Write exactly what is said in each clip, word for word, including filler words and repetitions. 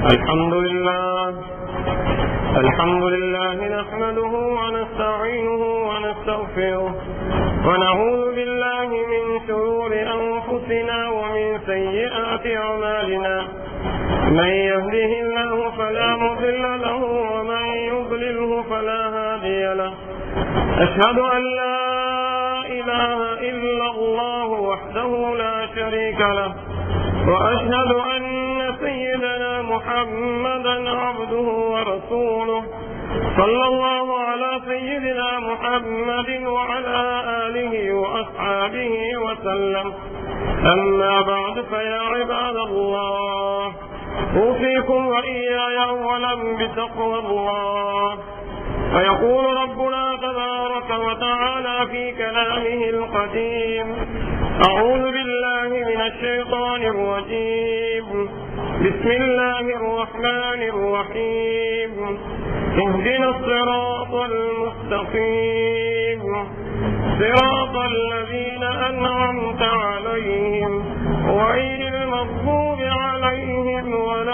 الحمد لله الحمد لله نحمده ونستعينه ونستغفره ونعوذ بالله من شرور أنفسنا ومن سيئات أعمالنا من يهده الله فلا مضل له ومن يضلله فلا هادي له أشهد أن لا إله إلا الله وحده لا شريك له وأشهد أن سيدنا محمدا عبده ورسوله صلى الله على سيدنا محمد وعلى آله وأصحابه وسلم. أما بعد فيا عباد الله أوصيكم وإياي أولا بتقوى الله. فيقول ربنا تبارك وتعالى في كلامه القديم: أعوذ بالله من الشيطان الرجيم بسم الله الرحمن الرحيم اهدنا الصراط المستقيم صراط الذين أنعمت عليهم غير المغضوب عليهم ولا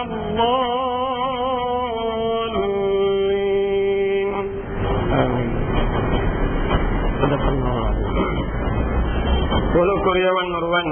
الضالين. آمين. صدق الله العظيم. ஒருவன் ஒருவன்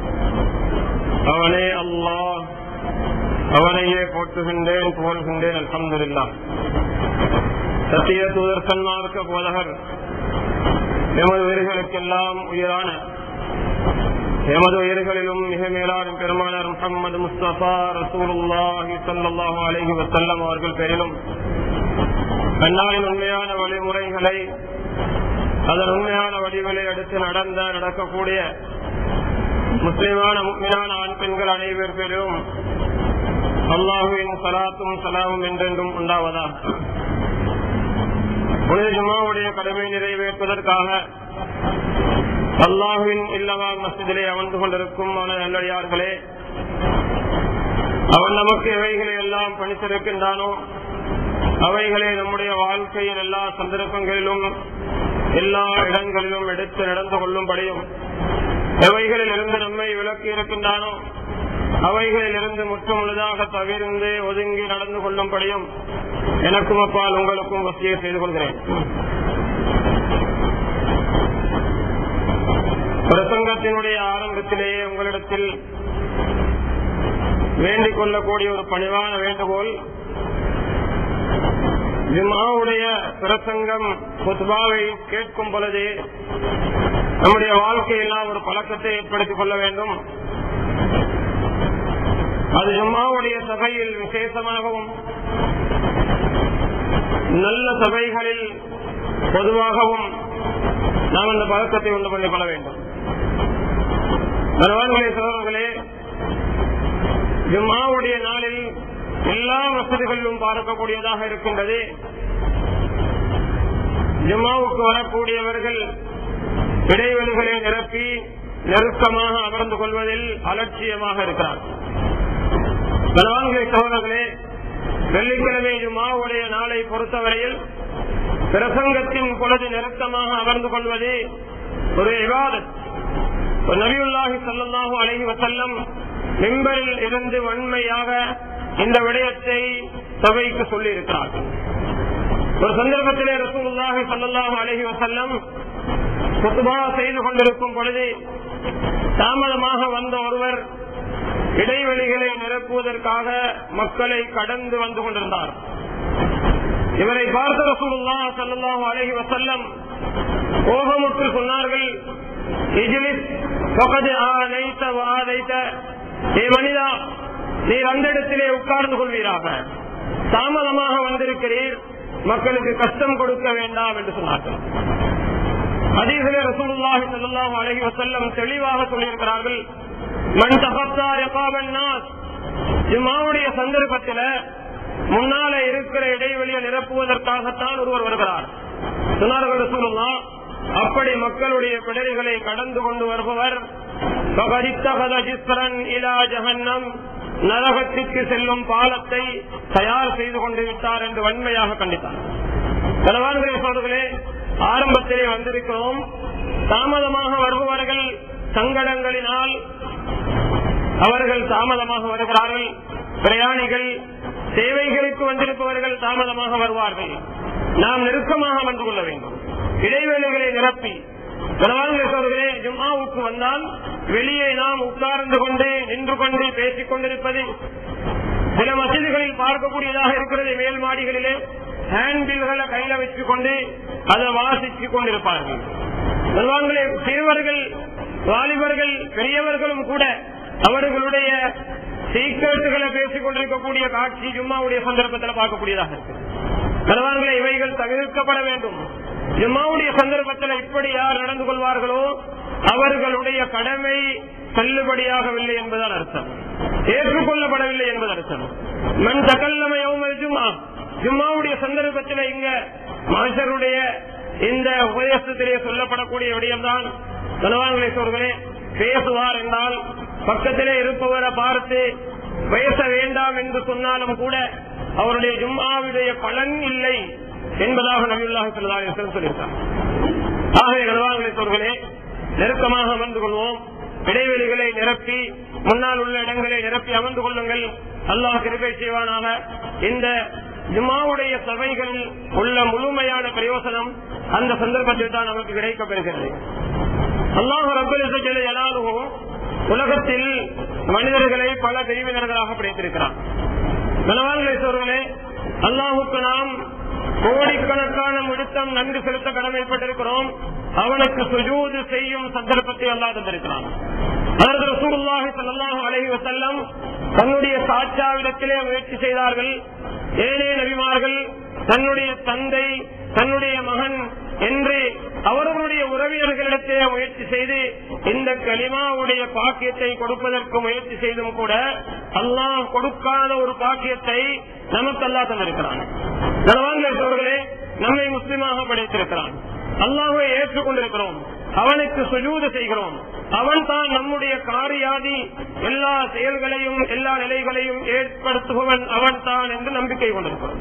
அவனே அல்லாஹ், அவனையே போற்றுகின்றேன், புகழ்கின்றேன். அல்ஹம்துலில்லாஹ். சத்திய தூதர் சன்மார்க்க போதகர் எமது உயிர்களுக்கெல்லாம் உயிரான எமது உயிர்களிலும் மிக மேலான பெருமானார் முஹம்மது முஸ்தபா ரசூலுல்லாஹி ஸல்லல்லாஹு அலைஹி வஸல்லம் அவர்கள் பேரிலும் அன்னாரின் உண்மையான வழிமுறைகளை அதன் உண்மையான வடிவிலை அடுத்து நடந்த நடக்கக்கூடிய முஸ்லிமான முக்மினான ஆண் பெண்கள் அனைவர் பேரும் அல்லாஹுவின் சலாத்தும் சலாமும் என்றென்றும் உண்டாவதா. புனித ஜும்மாவுடைய கடமை நிறைவேற்றுவதற்காக அல்லாஹுவின் இல்லவா மஸ்ஜிதிலே அமர்ந்து கொண்டிருக்கும் நல்லடியார்களே, அவன் நமக்கு எவைகளை எல்லாம் பணித்திருக்கின்றானோ அவைகளை நம்முடைய வாழ்க்கையின் எல்லா சந்தர்ப்பங்களிலும் எல்லா இடங்களிலும் எடுத்து நடந்து கொள்ளும்படியும், எவைகளில் இருந்து நம்மை விலக்கி இருக்கின்றானோ அவைகளில் இருந்து முற்றுமுழுதாக தவிர்ந்து ஒதுங்கி நடந்து கொள்ளும்படியும் எனக்கும் அப்பால் உங்களுக்கும் வசியை செய்து கொள்கிறேன். பிரசங்கத்தினுடைய ஆரம்பத்திலேயே உங்களிடத்தில் வேண்டிக் கொள்ளக்கூடிய ஒரு பணிவான வேண்டுகோள், ஜும்ஆவுடைய பிரசங்கம் குத்பாவை கேட்கும் பொழுது நம்முடைய வாழ்க்கையெல்லாம் ஒரு பழக்கத்தை ஏற்படுத்திக் கொள்ள வேண்டும். அது ஜும்ஆவுடைய சபையில் விசேஷமாகவும் நல்ல சபைகளில் பொதுவாகவும் நாம் அந்த பழக்கத்தை உண்டு பண்ணிக் கொள்ள வேண்டும். சகோதரர்களே, ஜும்ஆவுடைய நாளில் எல்லா வசதிகளிலும் பார்க்கக்கூடியதாக இருக்கின்றது. ஜும்ஆவுக்கு வரக்கூடியவர்கள் இடைவெளிகளை நிரப்பி நெருக்கமாக அமர்ந்து கொள்வதில் அலட்சியமாக இருக்கிறார். சகோதரர்களே, வெள்ளிக்கிழமை ஜும்ஆவுடைய நாளை பொறுத்தவரையில் பிரசங்கத்தின் பொழுது நெருக்கமாக அமர்ந்து கொள்வது ஒரு இபாதத். நபியுல்லாஹி ஸல்லல்லாஹு அலைஹி வஸல்லம் மிம்பரில் இருந்து வன்மையாக இந்த விடயத்தை சபைக்கு சொல்லி இருக்கிறார். ஒரு சந்தர்ப்பத்திலே ரசூலுல்லாஹி ஸல்லல்லாஹு அலைஹி வஸல்லம் குத்பா செய்து கொண்டிருக்கும் பொழுது தாமதமாக வந்த ஒருவர் இடைவெளிகளை நிரப்புவதற்காக மக்களை கடந்து வந்து கொண்டிருந்தார். இவரை பார்த்த ரசூலுல்லாஹி ஸல்லல்லாஹு அலைஹி வஸல்லம் கோபமுற்று சொன்னார்கள்: இஜ்லிஸ் ஃபகத் ஆலைத வஆலைத, ஏ மனிதா, நீர் அந்த இடத்திலே உட்கார்ந்து கொள்வீராக, தாமதமாக வந்திருக்கிறீர், மக்களுக்கு கஷ்டம் கொடுக்க வேண்டாம் என்று சொன்னார்கள். ஹதீஸிலே ரசூலுல்லாஹி ஸல்லல்லாஹு அலைஹி வஸல்லம் தெளிவாக சொல்லியிருக்கிறார்கள்: மன் தஃபத்தா ரிகாபன் நாஸ், ஜும்ஆவுடைய சந்தர்ப்பத்தில் முன்னால இருக்கிற இடைவெளியை நிரப்புவதற்காகத்தான் ஒருவர் வருகிறார் சொன்னார்கள் ரசூலுல்லாஹ். அப்படி மக்களுடைய பிடரிகளை கடந்து கொண்டு வருபவர் நரகத்திற்கு செல்லும் பாலத்தை தயார் செய்து கொண்டு விட்டார் என்று வன்மையாக கண்டித்தார். கனவான்களே சோதர்களே, ஆரம்பத்திலே வந்திருக்கிறோம். தாமதமாக வருபவர்கள் சங்கடங்களினால் அவர்கள் தாமதமாக வருகிறார்கள். பிரயாணிகள் சேவைகளுக்கு வந்திருப்பவர்கள் தாமதமாக வருவார்கள். நாம் நெருக்கமாக வந்து கொள்ள வேண்டும். இடைவேளைகளை நிரப்பி கணவான்களே ஜும்ஆவுக்கு வந்தால் வெளியே நாம் உட்கார்ந்து கொண்டு நின்று கொண்டு பேசிக் கொண்டிருப்பது சில மசீதுகளில் பார்க்கக்கூடியதாக இருக்கிறது. மேல் மாடிகளிலே ஹேண்ட்பில்களை கையில வச்சுக் கொண்டு அதை வாசித்துக் கொண்டிருப்பார்கள். கணவான்களே சிறுவர்கள், வாலிபர்கள், பெரியவர்களும் கூட அவர்களுடைய சீக்கிரட்டுகளை பேசிக் கொண்டிருக்கக்கூடிய காட்சி ஜும்மாவுடைய சந்தர்ப்பத்தில் பார்க்கக்கூடியதாக இருக்கு. கணவான்களே இவைகள் தவிர்க்கப்பட வேண்டும். ஜும்மாவுடைய சந்தர்ப்பத்தில் இப்படி யார் நடந்து கொள்வார்களோ அவர்களுடைய கடமை செல்லுபடியாகவில்லை என்பதால் அர்த்தம், ஏற்றுக்கொள்ளப்படவில்லை என்பது அர்த்தம். மன் தகல்லம யௌமல் ஜும்ஆ, ஜும்மாவுடைய சந்தர்ப்பத்தில் இங்க மனுஷருடைய இந்த உபதேசத்திலே சொல்லப்படக்கூடிய விடயம்தான். கணவான்களை சோர்களே, பேசுவார் என்றால் பக்கத்திலே இருப்பவரை பார்த்து பேச வேண்டாம் என்று சொன்னாலும் கூட அவருடைய ஜும்ஆவுடைய பலன் இல்லை என்பதாக நபியுல்லாஹி ஸல்லல்லாஹு அலைஹி வஸல்லம் சொல்லியிருக்கார். ஆகவே கணவான்களை சோர்களே, நெருக்கமாக அமர்ந்து கொள்வோம். இடைவெளிகளை நிரப்பி முன்னால் உள்ள இடங்களை நிரப்பி அமர்ந்து கொள்ளுங்கள். அல்லாஹ் கிருபை செய்வானாக. இந்த ஜும்ஆவுடைய சபைகளில் உள்ள முழுமையான பிரயோசனம் அந்த சந்தர்ப்பத்தில் தான் நமக்கு கிடைக்கப்பெறுகிறது. அல்லாஹ் ரப்பல் இஸ்ஸத் ஜல்ல ஜலாலுஹு உலகத்தில் மனிதர்களை பல பிரிவினர்களாக படைத்திருக்கிறார். கணவான்களை சோர்களே, அல்லாஹுக்கு நாம் கோடிக்கணக்கான முழுத்தம் நன்றி செலுத்த கடமைப்பட்டிருக்கிறோம். அவனுக்கு சுஜூது செய்யும் சந்தர்ப்பத்தை அல்லாஹ் தந்திருக்கிறான். அதற்கு ரசூலுல்லாஹி ஸல்லல்லாஹு அலைஹி வஸல்லம் தன்னுடைய சாட்சாவிடத்திலே முயற்சி செய்தார்கள். ஏழே நபிமார்கள் தன்னுடைய தந்தை, தன்னுடைய மகன் என்று அவர்களுடைய உறவினர்களிடத்திலே முயற்சி செய்து இந்த கலிமாவுடைய பாக்கியத்தை கொடுப்பதற்கு முயற்சி செய்தும் கூட அல்லாஹ் கொடுக்காத ஒரு பாக்கியத்தை நமக்கு அல்லாஹ் தந்திருக்கிறான். கணவான்களே, நம்மை முஸ்லிமாக படைத்திருக்கிறான். அல்லாஹ்வை ஏற்றுக்கொண்டிருக்கிறோம். அவனுக்கு சுஜூது செய்கிறோம். அவன் தான் நம்முடைய காரியாதி எல்லா செயல்களையும் எல்லா நிலைகளையும் ஏற்படுத்துபவன் அவன் தான் என்று நம்பிக்கை கொண்டிருக்கிறோம்.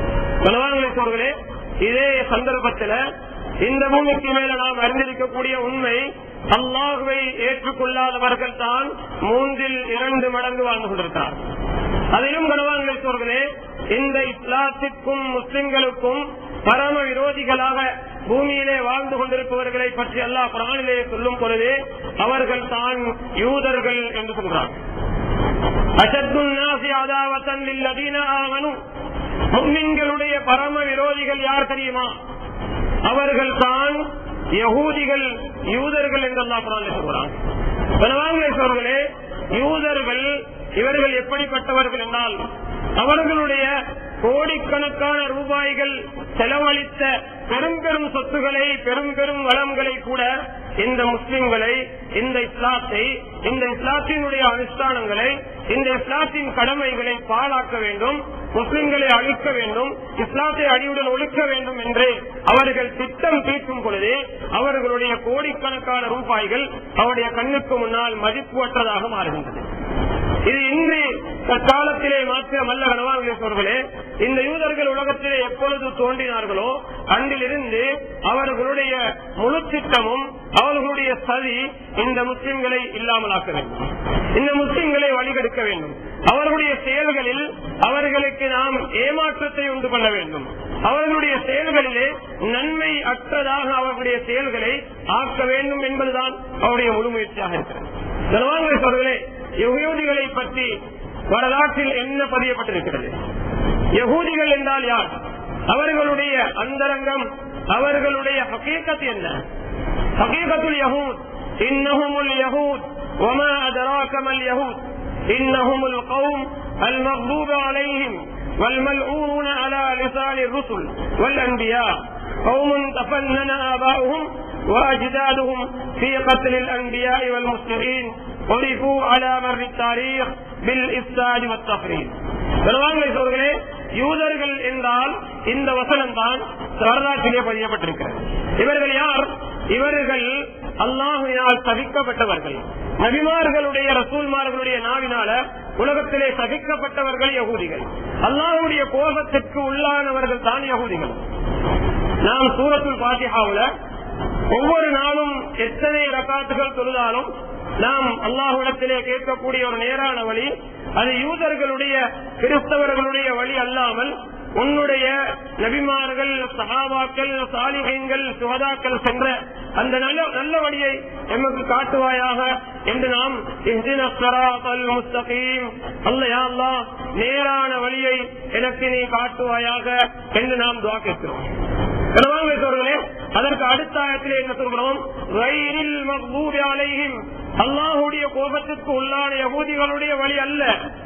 கணவான்களே, இதே சந்தர்ப்பத்தில் இந்த பூமிக்கு மேல நாம் அறிந்திருக்கக்கூடிய உண்மை, அல்லாஹ்வை ஏற்றுக்கொள்ளாதவர்கள் தான் மூன்றில் இரண்டு மடங்கு வாழ்ந்து கொண்டிருக்கிறார். அதிலும் கணவான்களே, இந்த இஸ்லாத்திற்கும் முஸ்லிம்களுக்கும் பரம விரோதிகளாக பூமியிலே வாழ்ந்து கொண்டிருப்பவர்களை பற்றி அல்லாஹ் குர்ஆனிலே சொல்லும் பொழுது அவர்கள் தான் யூதர்கள் என்று சொல்கிறார். அஷத்துன் நாஸி அதாவத்தன் லில்லதீன ஆமனு, முஃமின்களுடைய பரம விரோதிகள் யார் தெரியுமா? அவர்கள் தான் யஹூதிகள், யூதர்கள் என்று அல்லாஹ் குர்ஆனிலே சொல்கிறார். கணவான்களே, யூதர்கள் இவர்கள் எப்படிப்பட்டவர்கள் என்றால் அவர்களுடைய கோடிக்கணக்கான ரூபாய்கள் செலவழித்த பெரும் பெரும் சொத்துக்களை, பெரும் பெரும் வளங்களை கூட இந்த முஸ்லிம்களை, இந்த இஸ்லாத்தை, இந்த இஸ்லாத்தினுடைய அனுஷ்டானங்களை, இந்த இஸ்லாத்தின் கடமைகளை பாழாக்க வேண்டும், முஸ்லிம்களை அழிக்க வேண்டும், இஸ்லாத்தை அடியுடன் ஒழிக்க வேண்டும் என்று அவர்கள் திட்டம் தீட்டும் பொழுது அவர்களுடைய கோடிக்கணக்கான ரூபாய்கள் அவருடைய கண்ணுக்கு முன்னால் மதிப்புவற்றதாக மாறுகின்றது. இது இன்று தற்காலத்திலே மாத்திரமல்ல கணவான்களே, இந்த யூதர்கள் உலகத்திலே எப்பொழுது தோன்றினார்களோ அன்றிலிருந்து அவர்களுடைய முழு திட்டமும் அவர்களுடைய சதி இந்த முஸ்லிம்களை இல்லாமலாக்க வேண்டும், இந்த முஸ்லிம்களை வழிகெடுக்க வேண்டும். அவர்களுடைய செயல்களில் அவர்களுக்கு நாம் ஏமாற்றத்தை உண்டு பண்ண வேண்டும். அவர்களுடைய செயல்களிலே நன்மை அற்றதாக அவர்களுடைய செயல்களை ஆக்க வேண்டும் என்பதுதான் அவருடைய முழு முயற்சியாக இருக்கிறது. கணவான்களே, யஹூதிகளை பற்றி வரலாற்றில் என்ன பதியப்பட்டிருக்கிறது? யஹூதிகள் என்றால் யார்? அவர்களுடைய அந்தரங்கம், அவர்களுடைய ஹகீகத் என்ன? ஹகீகத்துல் யஹூத் இன்னஹுமுல் யஹூத் வமா அதராக மல் யஹூத் இன்னஹுமுல் கௌம் அல் மக்தூப அலைஹிம் வல் மல்ஊன அலா லிசானிர் ருசுல் வல் அன்பியா கௌமுன் தஃபன்னன ஆபாஉஹும் وأجدادهم في قتل الأنبياء والمسلمين عرفوا على مر التاريخ بالإفساد والتفريط. கணவான்களே, யூதர்கள் என்றால் இந்த வசனம் தான் வரலாற்றிலே பதியப்பட்டிருக்கிறது. இவர்கள் யார்? இவர்கள் அல்லாஹ்வினால் சபிக்கப்பட்டவர்கள். நபிமார்களுடைய ரசூல்மார்களுடைய நாவினால உலகத்திலே சபிக்கப்பட்டவர்கள் யஹூதிகள். அல்லாஹ்வுடைய கோபத்திற்கு உள்ளானவர்கள் தான் யஹூதிகள். நாம் சூரத்துல் ஃபாத்திஹாவுல ஒவ்வொரு நாளும் எத்தனை ரகாத்துகள் தொழுதாலும் நாம் அல்லாஹ்விடத்திலே கேட்கக்கூடிய ஒரு நேரான வழி அது யூதர்களுடைய கிறிஸ்தவர்களுடைய வழி அல்லாமல் உன்னுடைய நபிமார்கள், சஹாபாக்கள், சாலிஹீன்கள், சுஹதாக்கள் சென்ற அந்த நல்ல நல்ல வழியை எமக்கு காட்டுவாயாக என்று நாம் இஹ்தினஸ் ஸிராத்தல் முஸ்தகீம், அல்லாஹ் யா அல்லாஹ் நேரான வழியை எனக்கு நீ காட்டுவாயாக என்று நாம் துஆ கேட்கிறோம். கனவாங்களே, அதற்கு அடுத்த ஆயத்திலே என்ன சொல்கிறோம்? கைரில் மக்தூபி அலைஹிம், அல்லாஹ்வுடைய கோபத்திற்கு உள்ளான யஹூதிகளுடைய வழி அல்ல,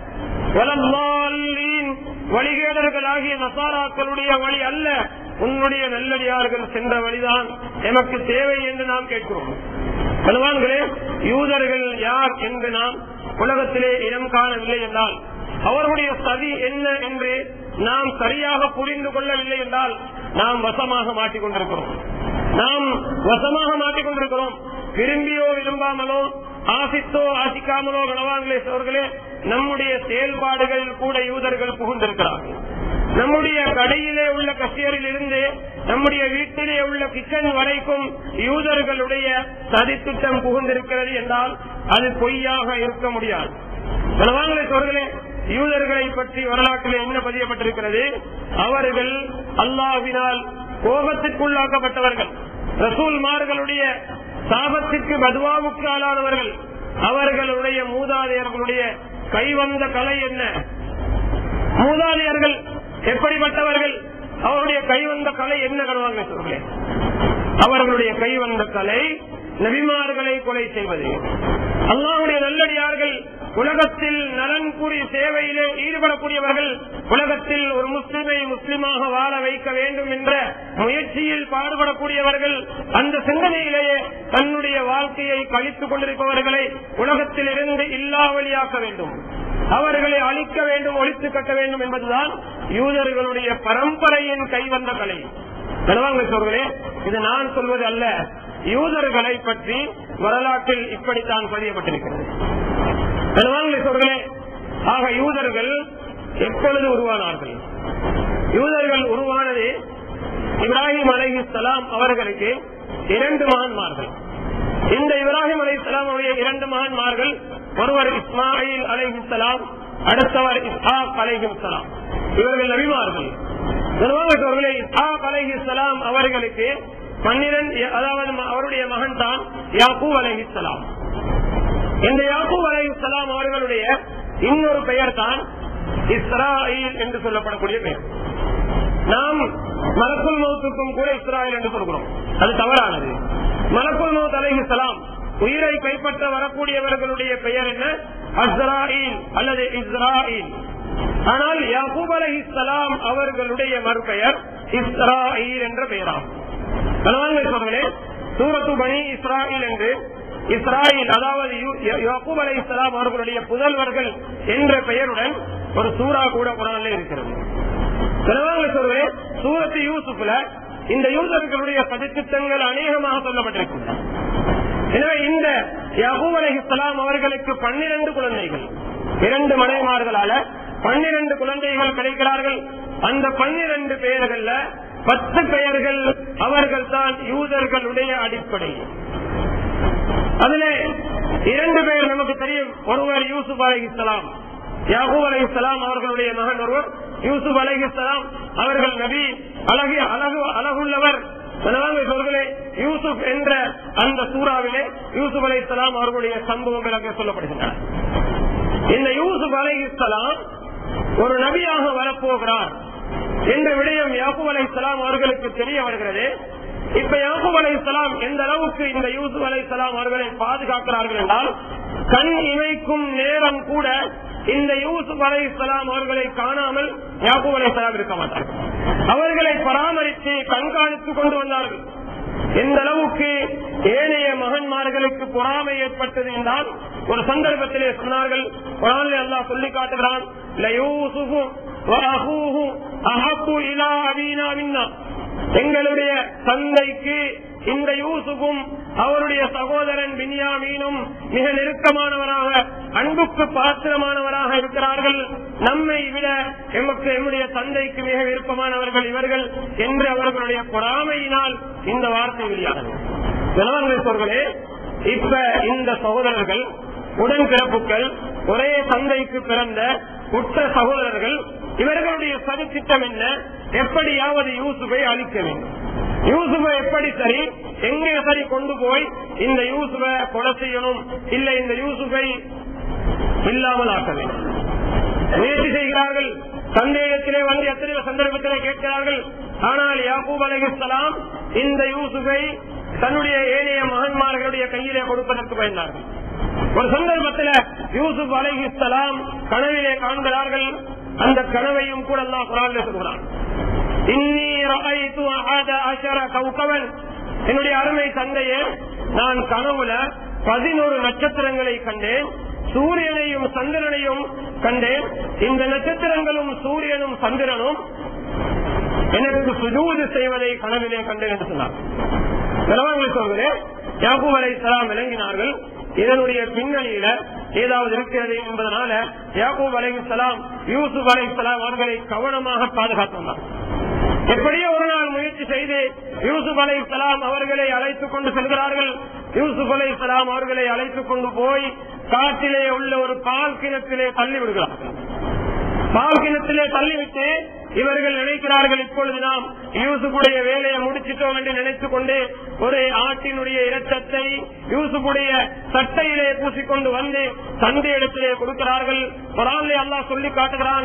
வலல்லாலீன் வழிகேடர்களாகிய நசாராக்களுடைய வழி அல்ல, உன்னுடைய நல்லடியார்கள் சென்ற வழிதான் எமக்கு தேவை என்று நாம் கேட்கிறோம். கனவான்களே, யூதர்கள் யார் என்று நாம் உலகத்திலே இனம் காணவில்லை என்றால், அவர்களுடைய சதி என்ன என்று நாம் சரியாக புரிந்து கொள்ளவில்லை என்றால் நாம் வசமாக மாட்டிக் கொண்டிருக்கிறோம். நாம் வசமாக மாட்டிக் கொண்டிருக்கிறோம். விரும்பியோ விரும்பாமலோ, ஆசித்தோ ஆசிக்காமலோ கனவான்களே சோர்களே, நம்முடைய செயல்பாடுகளில் கூட யூதர்கள் புகுந்திருக்கிறார்கள். நம்முடைய கடையிலே உள்ள கஷேரில் இருந்து நம்முடைய வீட்டிலே உள்ள கிச்சன் வரைக்கும் யூதர்களுடைய சதித்திட்டம் புகுந்திருக்கிறது என்றால் அது பொய்யாக இருக்க முடியாது. கனவான்களே சோர்களே, யூதர்களை பற்றி வரலாற்றில் என்ன பதியப்பட்டிருக்கிறது? அவர்கள் அல்லாஹ்வினால் கோபத்திற்குள்ளாக்கப்பட்டவர்கள், ரசூல்மார்களுடைய சாபத்திற்கு பதுவாவுக்கு ஆளானவர்கள். அவர்களுடைய மூதாதையர்களுடைய கைவந்த கலை என்ன? மூதாதையர்கள் எப்படிப்பட்டவர்கள்? அவருடைய கைவந்த கலை என்ன? கனவாங்க சொல்கிறேன், அவர்களுடைய கைவந்த கலை நபிமார்களை கொலை செய்வது. அல்லாஹ்வுடைய நல்லடியார்கள் உலகத்தில் நலன் கூறி சேவையிலே ஈடுபடக்கூடியவர்கள், உலகத்தில் ஒரு முஸ்லிமை முஸ்லிமாக வாழ வைக்க வேண்டும் என்ற முயற்சியில் பாடுபடக்கூடியவர்கள், அந்த சிந்தனையிலேயே தன்னுடைய வாழ்க்கையை கழித்துக் கொண்டிருப்பவர்களை உலகத்தில் இருந்து இல்லாவலியாக்க வேண்டும், அவர்களை அழிக்க வேண்டும், ஒழித்து கட்ட வேண்டும் என்பதுதான் யூதர்களுடைய பரம்பரையின் கைவந்த கலை. கனவாங்களே, இது நான் சொல்வது அல்ல, யூதர்களை பற்றி வரலாற்றில் இப்படித்தான் பதியப்பட்டிருக்கிறது. கனவாங்களே, ஆக யூதர்கள் எப்பொழுது உருவானார்கள்? யூதர்கள் உருவானது இப்ராஹிம் அலைஹிஸ்ஸலாம் அவர்களுக்கு இரண்டு மகன்மார்கள். இந்த இப்ராஹிம் அலைஹிஸ்ஸலாம் அவருடைய இரண்டு மகன்மார்கள், ஒருவர் இஸ்மாயில் அலைஹிஸ்ஸலாம், அடுத்தவர் இஸ்ஹாக் அலைஹிஸ்ஸலாம். இவர்கள் நபிமார்கள். கனவாங்களே, இஸ்ஹாக் அலைஹிஸ்ஸலாம் அவர்களுக்கு பன்னிரண்டு, அதாவது அவருடைய மகன் தான் யாக்கூப் அலைஹிஸ்ஸலாம். இந்த யாக்கூப் அலைஹிஸ்ஸலாம் அவர்களுடைய இன்னொரு பெயர் தான் இஸ்ராயில் என்று சொல்லப்படக்கூடிய பெயர். நாம் மலக்குல் மௌத்துக்கும் கூட இஸ்ராயில் என்று சொல்கிறோம், அது தவறானது. மலக்குல் மௌத் அலைஹிஸ்ஸலாம் உயிரை கைப்பற்ற வரக்கூடியவர்களுடைய பெயர் என்ன? அஸ்ராயில் அல்லது இஸ்ராயில். ஆனால் யாக்கூப் அலைஹிஸ்ஸலாம் அவர்களுடைய மறுபெயர் இஸ்ராயில் என்ற பெயராகும். கனவான்களே, சூரத்து பனி இஸ்ராயில் என்று இஸ்ராயில், அதாவது யாக்கூப் அலைஹிஸ்ஸலாம் அவர்களுடைய புதல்வர்கள் என்ற பெயருடன் ஒரு சூரா கூட குர்ஆனில் இருக்கிறது. கனவான்களே, சூரத்து யூசுப்ல இந்த யூதர்களுடைய சதித்திட்டங்கள் அநேகமாக சொல்லப்பட்டிருக்கின்றன. எனவே இந்த யாக்கூப் அலைஹிஸ்ஸலாம் அவர்களுக்கு பன்னிரண்டு குழந்தைகள், இரண்டு மனைவிமார்களால பன்னிரண்டு குழந்தைகள் கிடைக்கிறார்கள். அந்த பன்னிரண்டு பெயர்கள்ல பத்து பெயர்கள் அவர்கள் தான் யூதர்களுடைய அடிப்படை. அதிலே இரண்டு பேர் நமக்கு தெரியும். ஒருவர் யூசுப் அலைஹிஸ்ஸலாம், யாக்கூப் அலைஹிஸ்ஸலாம் அவர்களுடைய மகன் ஒருவர் யூசுப் அலைஹிஸ்ஸலாம். அவர்கள் நபி, அழகு அழகு அழகுள்ளவர். சொல்களே, யூசுப் என்ற அந்த சூறாவிலே யூசுப் அலைஹிஸ்ஸலாம் அவர்களுடைய சம்பவங்கள் அங்கே சொல்லப்படுகின்றன. இந்த யூசுப் அலைஹிஸ்ஸலாம் ஒரு நபியாக வரப்போகிறார் என்ற விடயம் யாக்கூப் அலைஹிஸ்ஸலாம் அவர்களுக்கு தெரிய வருகிறது. இப்ப யாக்கூப் அலைஹிஸ்ஸலாம் எந்த அளவுக்கு இந்த யூசுப் அலைஹிஸ்ஸலாம் அவர்களை பாதுகாக்கிறார்கள் என்றால், கண் இமைக்கும் நேரம் கூட இந்த யூசுப் அலைஹிஸ்ஸலாம் அவர்களை காணாமல் யாக்கூப் அலைஹிஸ்ஸலாம் இருக்க மாட்டார்கள். அவர்களை பராமரித்து கண்காணித்துக் கொண்டு வந்தார்கள். எந்த அளவுக்கு ஏனைய மகன்மார்களுக்கு பொறாமை ஏற்பட்டது என்றால், ஒரு சந்தர்ப்பத்திலே சொன்னார்கள், குர்ஆனில் அல்லாஹ் சொல்லி காட்டுகிறான், லயூசுஃபு வஅஹூஹு அஹப்பு இலா அபீனா மின்னா, எங்களுடைய தந்தைக்கு இந்த யூசுஃபும் அவருடைய சகோதரன் பின்யாமீனும் மிக நெருக்கமானவராக, அன்புக்கு பாத்திரமானவராக இருக்கிறார்கள். நம்மை விட எமக்கு எம்முடைய தந்தைக்கு மிக விருப்பமானவர்கள் இவர்கள் என்று அவர்களுடைய பொறாமையினால் இந்த வார்த்தை வெளியானது. கனவான்களே, இப்ப இந்த சகோதரர்கள் உடன்பிறப்புகள், ஒரே தந்தைக்கு பிறந்த உற்ற சகோதரர்கள், இவர்களுடைய சதி திட்டம் என்ன? எப்படியாவது யூசுஃபை அழிக்க வேண்டும். யூசுஃபை எப்படி சரி எங்கே சரி கொண்டு போய் இந்த யூசுஃபை கொலை செய்யணும், இல்ல இந்த யூசுஃபை இல்லாமல் ஆக்க வேண்டும். முயற்சி செய்கிறார்கள். தந்தையிடத்திலே வந்து எத்தனையோ சந்தர்ப்பத்திலே கேட்கிறார்கள். ஆனால் யாக்கூப் அலைஹிஸ்ஸலாம் இந்த யூசுஃபை தன்னுடைய ஏனைய மகன்மார்களுடைய கையிலே கொடுப்பதற்கு பயந்தார்கள். ஒரு சந்தர்ப்பத்தில் யூசுப் அலைஹிஸ்ஸலாம் கனவிலே காண்கிறார்கள். அந்த கனவையும் கூட அல்லாஹ் குர்ஆனிலே சொல்கிறான். இன்னீ ரஅய்து அஹத அஷர கௌகபன், என்னுடைய அருமை தந்தையே, நான் கனவுல பதினோரு நட்சத்திரங்களை கண்டேன், சூரியனையும் சந்திரனையும் கண்டேன். இந்த நட்சத்திரங்களும் சூரியனும் சந்திரனும் எனக்கு சுஜூது செய்வதை கனவிலே கண்டேன் என்று சொன்னார். சொல்கிறேன், யாக்கூப் அலைஹிஸ்ஸலாம் விளங்கினார்கள் இதனுடைய பின்னணியில ஏதாவது இருக்கிறது என்பதனால யாக்கூப் அலைஹிஸ்ஸலாம் யூசுப் அலைஹிஸ்ஸலாம் அவர்களை கவனமாக பாதுகாத்துள்ளார். எப்படியோ ஒரு நாள் முயற்சி செய்து யூசுப் அலைஹிஸ்ஸலாம் அவர்களை அழைத்துக் கொண்டு செல்கிறார்கள். யூசுப் அலைஹிஸ்ஸலாம் அவர்களை அழைத்துக் கொண்டு போய் காட்டிலே உள்ள ஒரு பால் கிணத்திலே தள்ளி விடுகிறார்கள். பால் கிணத்திலே தள்ளிவிட்டு இவர்கள் நினைக்கிறார்கள், இப்பொழுது நாம் யூசுஃபுடைய வேலையை முடிச்சிட்டோம் என்று நினைத்துக் கொண்டு ஒரு ஆட்டினுடைய இரத்தத்தை யூசுஃபுடைய சட்டையிலே பூசிக்கொண்டு வந்து தந்தை இடத்திலே கொடுக்கிறார்கள். குர்ஆனிலே அல்லாஹ் சொல்லி காட்டுகிறான்,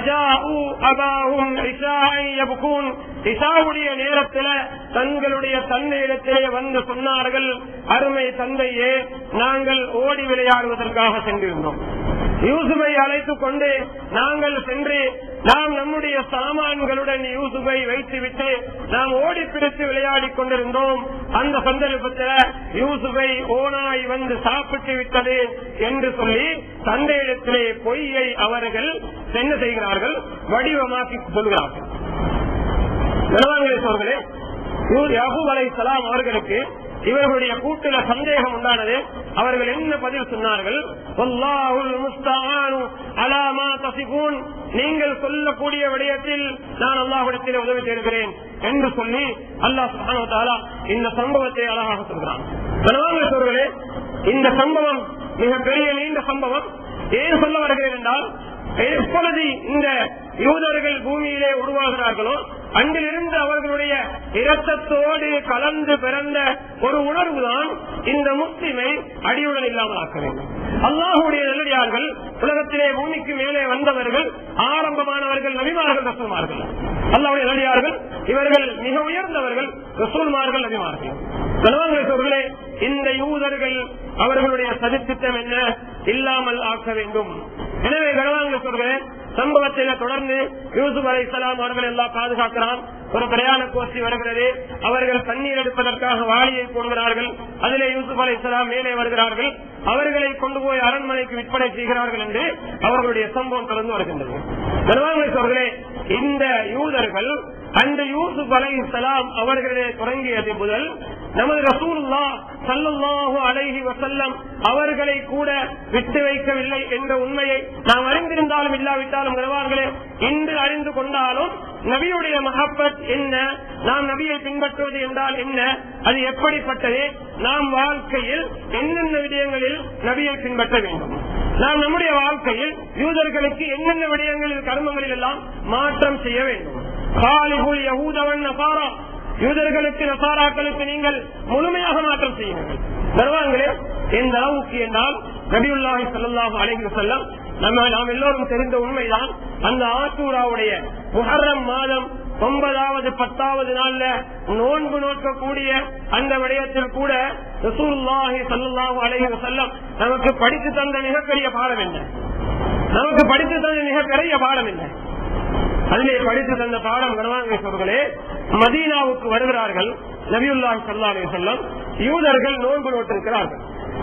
இஷாவுடைய நேரத்தில் தங்களுடைய தந்தை இடத்திலே வந்து சொன்னார்கள், அருமை தந்தையே, நாங்கள் ஓடி விளையாடுவதற்காக சென்றிருந்தோம். யூசுஃபை அழைத்துக் கொண்டு நாங்கள் சென்று நாம் நம்முடைய சாமான்களுடன் யூசுஃபை வைத்துவிட்டு நாம் ஓடி பிடித்து விளையாடி கொண்டிருந்தோம். அந்த சந்தர்ப்பத்தில் யூசுஃபை ஓனாய் வந்து சாப்பிட்டு விட்டது என்று சொல்லி தந்தையிடத்திலே பொய்யை அவர்கள் என்ன செய்கிறார்கள், வடிவமாக்கி சொல்கிறார்கள். யாக்கூப் அலைஹிஸ்ஸலாம் அவர்களுக்கு இவர்களுடைய கூட்டுல சந்தேகம் உண்டானது. அவர்கள் என்ன பதில் சொன்னார்கள், வல்லாஹுல் முஸ்தஆனு அலா மா தஸிஃபூன், நீங்கள் சொல்லக்கூடிய விடயத்தில் நான் அல்லாஹ்விடத்தில் உதவி தேடுகிறேன் என்று சொல்லி அல்லாஹ் சுப்ஹானஹு வ தஆலா இந்த சம்பவத்தை அழகாக சொல்கிறான். கனவாங்களே, இந்த சம்பவம் மிகப்பெரிய நீண்ட சம்பவம். ஏன் சொல்ல வருகிறேன் என்றால், எப்பொழுது இந்த யூதர்கள் பூமியிலே உருவாகிறார்களோ அங்கிலிருந்து அவர்களுடைய இரத்தத்தோடு கலந்து பிறந்த ஒரு உணர்வுதான் இந்த முஸ்லிமை அடியுடன் இல்லாமல் ஆக்க வேண்டும். அல்லாஹுடைய நல்லடியார்கள், உலகத்திலே பூமிக்கு மேலே வந்தவர்கள், ஆரம்பமானவர்கள் நபிமார்கள், ரசூல்மார்கள். அல்லாஹுடைய நல்லடியார்கள் இவர்கள் மிக உயர்ந்தவர்கள், ரசூல்மார்கள், நபிமார்கள். கனவாங்களே, இந்த யூதர்கள் அவர்களுடைய சதித்திட்டம் என்ன, இல்லாமல் ஆக்க வேண்டும். எனவே கனவாங்களே சொல்கிறேன், சம்பவத்தில தொடர்ந்து யூசுப் அலைஹிஸ்ஸலாம் அவர்கள் எல்லாம் பாதுகாக்கிறான். ஒரு பிரயாண கோஷ்டி வருகிறது. அவர்கள் தண்ணீர் எடுப்பதற்காக வாளியை போடுகிறார்கள். அதிலே யூசுப் அலைஹிஸ்ஸலாம் மேலே வருகிறார்கள். அவர்களை கொண்டு போய் அரண்மனைக்கு விற்பனை செய்கிறார்கள் என்று அவர்களுடைய சம்பவம் தொடர்ந்து வருகின்றது. அவர்களே, இந்த யூதர்கள் அந்த யூசுப் அலைஹிஸ்ஸலாம் அவர்களே தொடங்கியது முதல் நமது ரசூலுல்லாஹ் ஸல்லல்லாஹு அலைஹி வஸல்லம் அவர்களை கூட விட்டு வைக்கவில்லை என்ற உண்மையை நாம் அறிந்திருந்தாலும் இல்லாவிட்டாலும் கனவான்களே, இன்று அறிந்து கொண்டாலும் நபியுடைய மஹப்பத் என்ன, நாம் நபியை பின்பற்றுவது என்றால் என்ன, அது எப்படிப்பட்டது, நாம் வாழ்க்கையில் என்னென்ன விடயங்களில் நபியை பின்பற்ற வேண்டும், நாம் நம்முடைய வாழ்க்கையில் யூதர்களுக்கு என்னென்ன விடயங்களில் கர்மங்களில் எல்லாம் மாற்றம் செய்ய வேண்டும். காலிஹுல் யஹூதவன் நசாரா, யூதர்களுக்கு நசாராக்களுக்கு நீங்கள் முழுமையாக மாற்றம் செய்யுங்கள். தருவாங்களே, எந்த அளவுக்கு என்றால் நபியுல்லாஹி ஸல்லல்லாஹு அலைஹி வஸல்லம் நம்ம நாம் எல்லோரும் தெரிந்த உண்மைதான். அந்த ஆஷூராவுடைய முஹர்ரம் மாதம் ஒன்பதாவது பத்தாவது நாள்ல நோன்பு நோக்கக்கூடிய அந்த விடயத்தில் கூட ரசூலுல்லாஹி ஸல்லல்லாஹு அலைஹி வஸல்லம் நமக்கு படித்து தந்த மிகப்பெரிய பாடம் என்ன, நமக்கு படித்து தந்த மிகப்பெரிய பாடம் என்ன, அதிலே படித்து தந்த பாடம் கனவாங்களே, மதீனாவுக்கு வருகிறார்கள் நபியுல்லாஹி ஸல்லல்லாஹு அலைஹி வஸல்லம். யூதர்கள் நோன்பு நோட்டிருக்கிறார்கள்.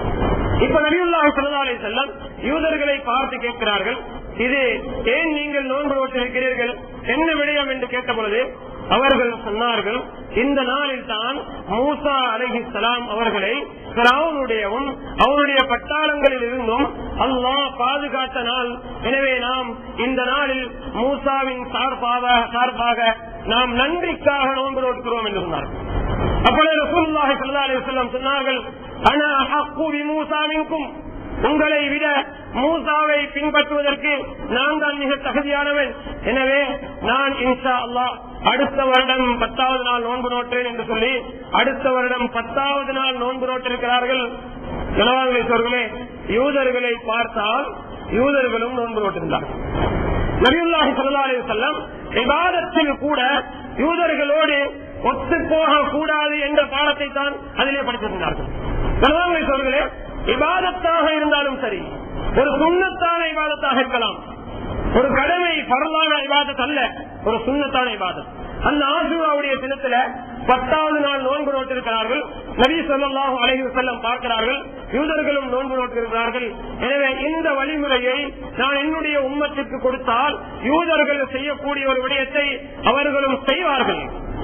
இப்ப நபியுல்லாஹி ஸல்லல்லாஹு அலைஹி வஸல்லம் யூதர்களை பார்த்து கேட்கிறார்கள், இது ஏன் நீங்கள் நோன்பு நோட்டிருக்கிறீர்கள், என்ன விடயம் என்று கேட்ட பொழுது அவர்கள் சொன்னார்கள், இந்த நாளில் தான் மூசா அலைஹிஸ்ஸலாம் அவர்களை ஃபிரௌனுடையவும் அவருடைய பட்டாளங்களில் இருந்தும் அல்லாஹ் பாதுகாத்த நாள். எனவே நாம் இந்த நாளில் மூசாவின் சார்பாக சார்பாக நாம் நன்றிக்காக நோன்பு நோக்கிறோம் என்று சொன்னார்கள். அப்பொழுது ரசூலுல்லாஹி ஸல்லல்லாஹு அலைஹி வஸல்லம் சொன்னார்கள், அனா ஹக்கு பிமூஸா மின்கும், உங்களை விட மூசாவை பின்பற்றுவதற்கு நான் தான் மிக தகுதியானவன். எனவே நான் இன்ஷா அல்லாஹ் அடுத்த வருடம் பத்தாவது நாள் நோன்பு நோற்றேன் என்று சொல்லி அடுத்த வருடம் பத்தாவது நாள் நோன்பு நோட்டிருக்கிறார்கள். கனவான்களே, யூதர்களை பார்த்தால் யூதர்களும் நோன்பு நோட்டிருந்தார்கள். நபியுல்லாஹி ஸல்லல்லாஹு அலைஹி வஸல்லம் இபாதத்தில் கூட யூதர்களோடு ஒத்து போக கூடாது என்ற பாடத்தை தான் அதிலே படித்திருந்தார்கள். கனவான்களே, இபாதத்தாக இருந்தாலும் சரி, ஒரு சுன்னத்தான இபாதத்தாக இருக்கலாம், ஒரு கடமை பரலான இபாதத் அல்ல, ஒரு சுன்னத்தான இபாதத். அந்த ஆஷூராவுடைய தினத்துல பத்தாவது நாள் நோன்பு நோட்டிருக்கிறார்கள். நபி ஸல்லல்லாஹு அலைஹி வஸல்லம் பார்க்கிறார்கள், யூதர்களும் நோன்பு நோட்டிருக்கிறார்கள். எனவே இந்த வழிமுறையை நான் என்னுடைய உம்மத்திற்கு கொடுத்தால் யூதர்கள் செய்யக்கூடிய ஒரு விடயத்தை அவர்களும் செய்வார்கள்.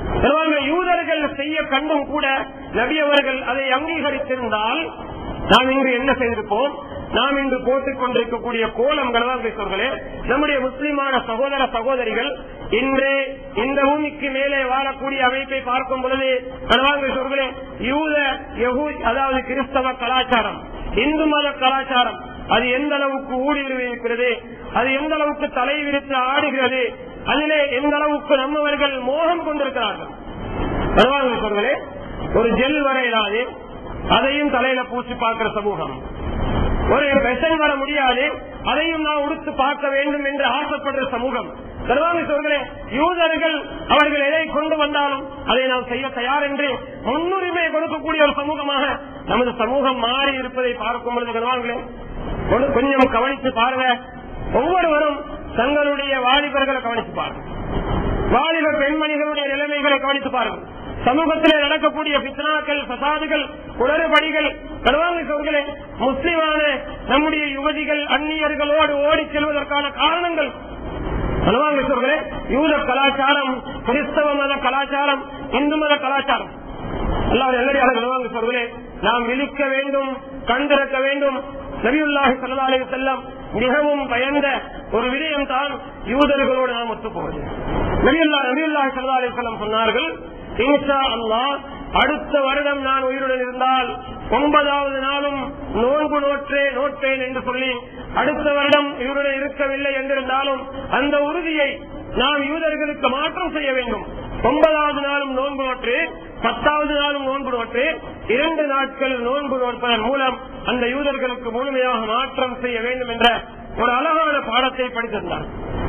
யூதர்கள் செய்ய கண்டும் கூட நபி அவர்கள் அதை அங்கீகரித்திருந்தால் நாம் இன்று என்ன செய்திருப்போம்? நாம் இன்று போட்டுக் கொண்டிருக்கக்கூடிய கோலம் கனவான்களே, நம்முடைய முஸ்லிமான சகோதர சகோதரிகள் இன்று இந்த பூமிக்கு மேலே வாழக்கூடிய அமைப்பை பார்க்கும் பொழுது கனவான்களே, யூத யஹூத் அதாவது கிறிஸ்தவ கலாச்சாரம், இந்து மத கலாச்சாரம் அது எந்த அளவுக்கு ஊடுருவிருக்கிறது, அது எந்த அளவுக்கு தலை விரித்து ஆடுகிறது, அதிலே எந்த அளவுக்கு நம்மவர்கள் மோகம் கொண்டிருக்கிறார்கள். கனவான்களே, ஒரு ஜெல் வரையிலாது அதையும் தலையில பூசி பார்க்கிற சமூகம், ஒரு பெசன் வர முடியாது அதையும் நான் உடுத்து பார்க்க வேண்டும் என்று ஆசைப்படுற சமூகம். கருவாமிசோர்களே, யூதர்கள் அவர்கள் எதை கொண்டு வந்தாலும் அதை நாம் செய்ய தயார் என்று முன்னுரிமை கொடுக்கக்கூடிய ஒரு சமூகமாக நமது சமூகம் மாறி இருப்பதை பார்க்கும் பொழுது கருவாங்களே, கொஞ்சம் கவனித்து பாருங்க. ஒவ்வொருவரும் தங்களுடைய வாலிபர்களை கவனித்து பாருங்க, வாலிபர் பெண்மணிகளுடைய நிலைமைகளை கவனித்து பாருங்கள். சமூகத்திலே நடக்கக்கூடிய பித்னாக்கள், பசாதுகள், குளறுபடிகள், கருவாமிசோர்களே, முஸ்லிமான நம்முடைய யுவதிகள் அந்நியர்களோடு ஓடி செல்வதற்கான காரணங்கள் கருவாமிசோர்களே, யூத கலாச்சாரம், கிறிஸ்தவ மத கலாச்சாரம், இந்து மத கலாச்சாரம். அல்லாஹ் நல்லடியார்களே, கருவாமிசோர்களே, நாம் விழிக்க வேண்டும், கண்டிருக்க வேண்டும். நபியுல்லாஹி ஸல்லல்லாஹு அலைஹி வஸல்லம் மிகவும் பயந்த ஒரு விடயம் தான் யூதர்களோடு நாம் ஒத்துப்போவது. நபியுல்லாஹி நபியுல்லாஹி ஸல்லல்லாஹு அலைஹி வஸல்லம் சொன்னார்கள், இன்ஷா அல்லாஹ் அடுத்த வருடம் நான் உயிருடன் இருந்தால் ஒன்பதாவது நாளும் நோன்பு நோற்றே நோட்பேன் என்று சொல்லி அடுத்த வருடம் இவருடன் இருக்கவில்லை என்றிருந்தாலும் அந்த உறுதியை நாம் யூதர்களுக்கு மாற்றம் செய்ய வேண்டும். ஒன்பதாவது நாளும் நோன்பு நோற்று, பத்தாவது நாளும் நோன்பு நோற்று, இரண்டு நாட்கள் நோன்பு நோட்பதன் மூலம் அந்த யூதர்களுக்கு முழுமையாக மாற்றம் செய்ய வேண்டும் என்ற ஒரு அழகான பாடத்தை படித்திருந்தார்.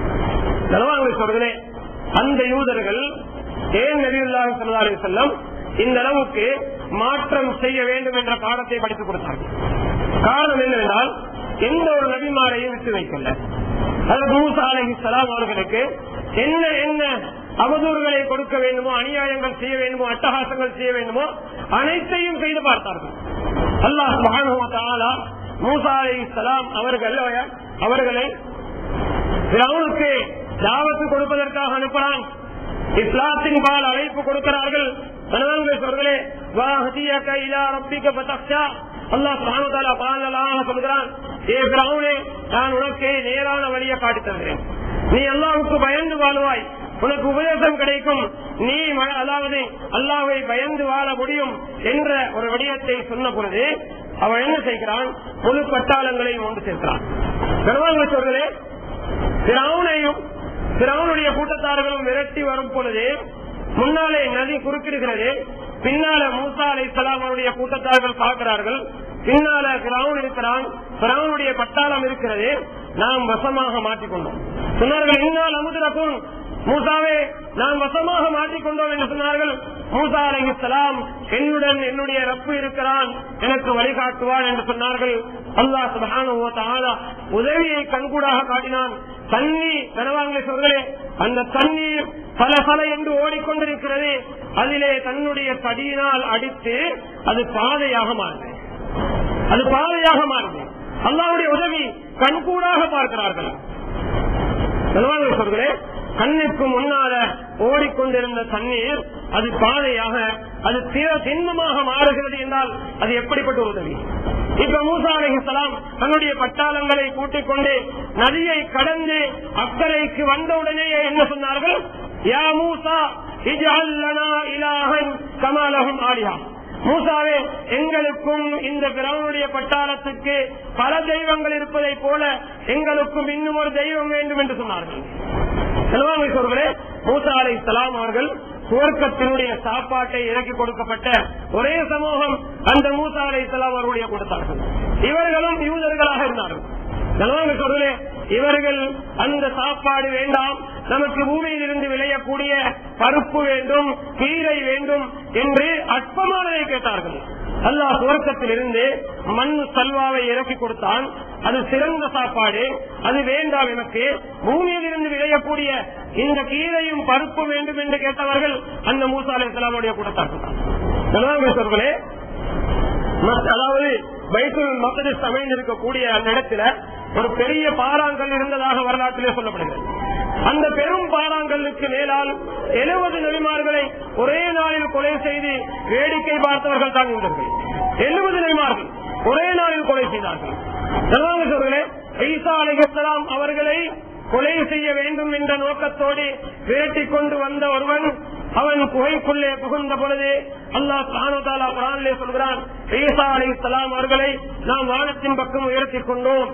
சொல்கிறே, அந்த யூதர்கள் ஏன் நபியுல்லாஹி ஸல்லல்லாஹு அலைஹி வஸல்லம் இந்த அளவுக்கு மாற்றம் செய்ய வேண்டும் என்ற பாடத்தை படித்துக் கொடுத்தார்கள்? காரணம் என்னவென்றால், எந்த ஒரு நபிமாரையும் விட்டு வைக்கல. ஹஜ்ரத் மூஸா அலைஹிஸ்ஸலாம் அவர்களுக்கு என்ன என்ன அவதூறுகளை கொடுக்க வேண்டுமோ, அநியாயங்கள் செய்ய வேண்டுமோ, அட்டகாசங்கள் செய்ய வேண்டுமோ அனைத்தையும் செய்து பார்த்தார்கள். அல்லாஹ் சுப்ஹானஹு வ தஆலா மூஸா அலைஹிஸ்ஸலாம் அவர்கள் அவர்களை ஃபிரௌனுக்கு தாவத்து கொடுப்பதற்காக அனுப்புகிறான். இஸ்லாத்தின் பால் அழைப்பு கொடுக்கிறார்கள். சொல்கிறான், நான் உனக்கு நேரான வழியை காட்டி தருகிறேன், நீ அல்லாஹ்வுக்கு பயந்து வாழ்வாய், உனக்கு உபதேசம் கிடைக்கும், நீ அதாவது அல்லாஹ்வை பயந்து வாழ முடியும் என்ற ஒரு விடயத்தை சொன்ன பொழுது அவன் என்ன செய்கிறான்? முழு பட்டாளங்களையும் ஒன்று சேர்க்கிறான். சொல்கிறே, ஃபிரௌனையும் ஃபிரௌனுடைய கூட்டத்தார்களும் விரட்டி வரும் பொழுது முன்னாலே நதி குறுக்கிடுகிறது, பின்னால மூஸா அலைஹிஸ்ஸலாம் அவருடைய கூட்டத்தார்கள் பார்க்கிறார்கள், பின்னால ஃபிரௌன் இருக்கிறான், ஃபிரௌனுடைய பட்டாளம் இருக்கிறது, நாம் வசமாக மாற்றிக்கொண்டோம். சொன்னார்கள், இன்னால் அமுதரக்கும், மூஸாவே நாம் வசமாக மாற்றிக்கொண்டோம் என்று சொன்னார்கள். மூஸா அலைஹிஸ்ஸலாம், என்னுடன் என்னுடைய ரப்பு இருக்கிறான், எனக்கு வழிகாட்டுவான் என்று சொன்னார்கள். அல்லாஹ் சுப்ஹானஹு வ தஆலா உதவியை கண்கூடாக காட்டினான். தண்ணீர் கனவாங்களே சொல்களே, அந்த தண்ணீர் பல பல என்று ஓடிக்கொண்டிருக்கிறது, அதிலே தன்னுடைய தடியினால் அடித்து அது பாதையாக மாறுது, அது பாதையாக மாறுது. அல்லாஹ்வுடைய உதவி கண்கூடாக பார்க்கிறார்கள். கனவாங்களே சொல்களே, கண்ணுக்கு முன்னால ஓடிக்கொண்டிருந்த தண்ணீர் அது பாதையாக, அது திண்மமாக மாறுகிறது என்றால் அது எப்படிப்பட்ட உதவி? இப்ப மூஸா அலைஹிஸ்ஸலாம் தன்னுடைய பட்டாளங்களை கூட்டிக் கொண்டு நதியை கடந்து அக்கறைக்கு வந்தவுடனே என்ன சொன்னார்கள்? யா மூஸா இஜ்அல் லனா இலாஹன் கமா லஹும் ஆலிஹா, மூசாவே, எங்களுக்கும் இந்த பிறவனுடைய பட்டாளத்துக்கு பல தெய்வங்கள் இருப்பதை போல எங்களுக்கும் இன்னும் ஒரு தெய்வம் வேண்டும் என்று சொன்னார்கள். மூசா அலைஹிஸ்ஸலாம் அவர்கள் சுவர்க்கத்தினுடைய சாப்பாட்டை இறக்கி கொடுக்கப்பட்ட ஒரே சமூகம் அந்த மூசா அலைஹிஸ்ஸலாம் அவர்களுடைய கொடுத்தார்கள். இவர்களும் யூதர்களாக இருந்தார்கள். இவர்கள் அந்த சாப்பாடு வேண்டாம், நமக்கு பூமியில் இருந்து விளையக்கூடிய பருப்பு வேண்டும், கீரை வேண்டும் என்று அற்பமானதை கேட்டார்கள். அல்லாஹ் சுவர்க்கத்தில் இருந்து மண் சல்வாவை இறக்கி கொடுத்தான். அது சிறந்த சாப்பாடு, அது வேண்டாம், எனக்கு பூமியில் இருந்து விளையக்கூடிய இந்த கீரையும் பருப்பு வேண்டும் என்று கேட்டவர்கள் அந்த மூசா அலைஹிஸ்ஸலாமுடைய கொடுத்தார்கள். அதாவது பைத்துல் மக்திஸ் அமைந்திருக்கக்கூடிய அந்த இடத்துல ஒரு பெரிய பாறாங்கல் இருந்ததாக வரலாற்றிலே சொல்லப்படுகிறது. அந்த பெரும் பாறாங்கல்லுக்கு மேலால் எழுபது நபிமார்களை ஒரே நாளில் கொலை செய்து வேடிக்கை பார்த்தவர்கள் தான் இருந்தார்கள். எழுபது நபிமார்கள் ஒரே நாளில் கொலை செய்தார்கள். ஈசா அலைஹிஸ்ஸலாம் அவர்களை கொலை செய்ய வேண்டும் என்ற நோக்கத்தோடு விரட்டி கொண்டு வந்த ஒருவன் அவன் குகைக்குள்ளே புகுந்த பொழுது அல்லாஹ் சுப்ஹானஹு வ தஆலா குர்ஆனிலே சொல்கிறான், ஈசா அலைஹிஸ்ஸலாம் அவர்களை நாம் வானத்தின் பக்கம் உயர்த்திக் கொண்டோம்.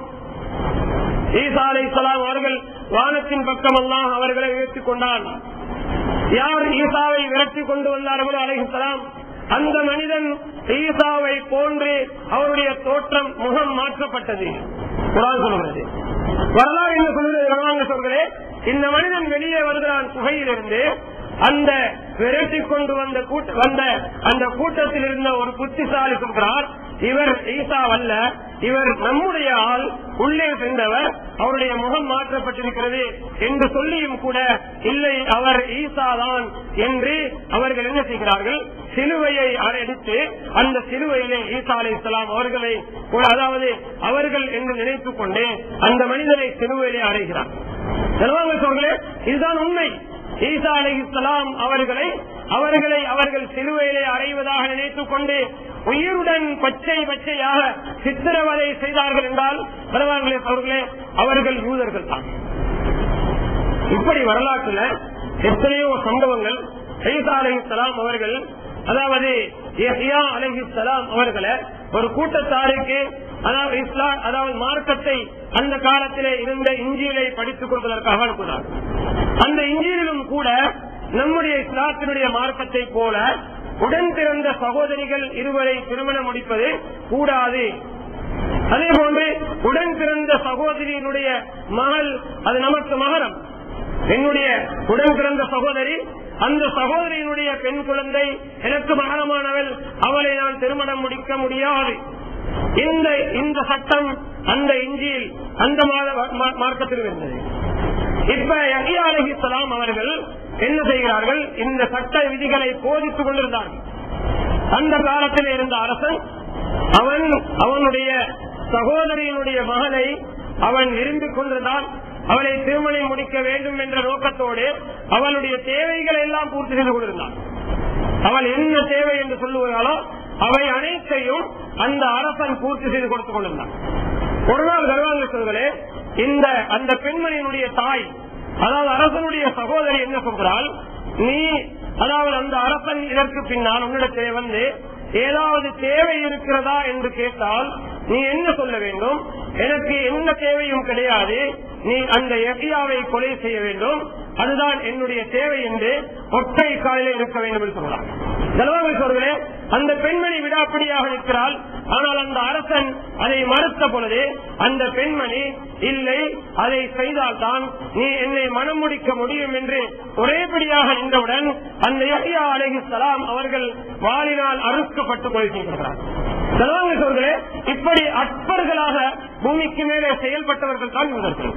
ஈசா அலைஹிஸ்ஸலாம் அவர்கள் வானத்தின் பக்கம் அல்லாஹ் அவர்களை உயர்த்திக் கொண்டான். யார் ஈசாவை விரட்டி கொண்டு வந்தார்களோ அலைஹிஸ்ஸலாம், அந்த மனிதன் ஈசாவை போன்று அவருடைய தோற்றம் முகம் மாற்றப்பட்டது. குர்ஆன் சொல்கிறது. வரலாறு என்ன சொல்கிறது சொல்கிறே, இந்த மனிதன் வெளியே வருகிறான் குகையிலிருந்து. அந்த விரட்டி கொண்டு வந்த வந்த அந்த கூட்டத்தில் இருந்த ஒரு புத்திசாலி சொல்கிறார், இவர் ஈசா அல்ல, இவர் நம்முடைய ஆள், உள்ளே சென்றவர், அவருடைய முகம் மாற்றப்பட்டிருக்கிறது என்று சொல்லியும் கூட இல்லை, அவர் ஈசா தான் என்று அவர்கள் என்ன செய்கிறார்கள், சிலுவையை எடுத்து அந்த சிலுவையிலே ஈசா அலைஹிஸ்ஸலாம் அவர்களை, அதாவது அவர்கள் என்று நினைத்துக் கொண்டு அந்த மனிதனை சிலுவையிலே அறைகிறார். இதுதான் உண்மை. ஈசா அலைஹிஸ்ஸலாம் அவர்களை அவர்களை அவர்கள் சிலுவையிலே அறைவதாக நினைத்துக் கொண்டு உயிருடன் பச்சை பச்சையாக சித்திரவதை செய்தார்கள் என்றால் பரவாயில்லை அவர்களே, அவர்கள் யூதர்கள் தான். இப்படி வரலாற்றுல எத்தனையோ சம்பவங்கள். ஈசா அலைஹிஸ்ஸலாம் அவர்கள், அதாவது யஹ்யா அலைஹிஸ்ஸலாம் அவர்களை ஒரு கூட்டத்தாருக்கு, அதாவது இஸ்லாம், அதாவது மார்க்கத்தை அந்த காலத்திலே இருந்த இஞ்சிலை படித்துக் கொடுப்பதற்காக அனுப்பினார். அந்த இஞ்சிலும் கூட நம்முடைய இஸ்லாத்தினுடைய மார்க்கத்தை போல உடன் பிறந்த சகோதரிகள் இருவரை திருமணம் முடிப்பது கூடாது. அதே போன்று உடன் பிறந்த சகோதரியினுடைய மகள் அது நமக்கு மகரம். என்னுடைய உடன் பிறந்த சகோதரி, அந்த சகோதரியினுடைய பெண் குழந்தை எனக்கு மகரமானவள், அவளை நான் திருமணம் முடிக்க முடியாது. இந்த இந்த சட்டம் அந்த இஞ்சியில் அந்த மார்க்கத்தில் இருந்தது. இப்ப யஹ்யா அலைஹிஸ்ஸலாம் அவர்கள் என்ன செய்கிறார்கள், இந்த சட்ட விதிகளை போதித்துக் கொண்டிருந்தார்கள். அந்த காலத்தில் இருந்த அரசன் அவன் அவனுடைய சகோதரியினுடைய மகளை அவன் விரும்பிக் கொண்டிருந்தான். அவளை திருமணம் முடிக்க வேண்டும் என்ற நோக்கத்தோடு அவளுடைய தேவைகளை எல்லாம் பூர்த்தி செய்து கொண்டிருந்தான். அவள் என்ன தேவை என்று சொல்லுவதாலோ அவை அனைத்தையும் அந்த அரசன் பூர்த்தி செய்து கொடுத்துக் கொண்டிருந்தான். ஒரு நாள் கர்வாங்களே, இந்த அந்த பெண்மணியினுடைய தாய், அதாவது அரசனுடைய சகோதரி என்ன சொல்கிறாள், நீ அதாவது அந்த அரசன் இதற்கு பின்னால் உன்னிடத்திலே வந்து ஏதாவது தேவை இருக்கிறதா என்று கேட்டால் நீ என்ன சொல்ல வேண்டும், எனக்கு எந்த தேவையும் கிடையாது, நீ அந்த யஹ்யாவை கொலை செய்ய வேண்டும், அதுதான் என்னுடைய தேவை என்று ஒற்றை காலிலே இருக்க வேண்டும் என்று சொல்லலாம். செல்வாங்களே, அந்த பெண்மணி விடாப்பிடியாக இருக்கிறாள். ஆனால் அந்த அரசன் அதை மறுத்த பொழுது அந்த பெண்மணி இல்லை, அதை செய்தால்தான் நீ என்னை மனம் முடிக்க முடியும் என்று ஒரேபடியாக நின்றவுடன் அந்த யஹ்யா அலைஹிஸ்ஸலாம் அவர்கள் வாளினால் அறுக்கப்பட்டு கொலை செய்கிறார். செல்வாங்களே, இப்படி அற்பர்களாக பூமிக்கு மேலே செயல்பட்டவர்கள் தான் இவர்கள்.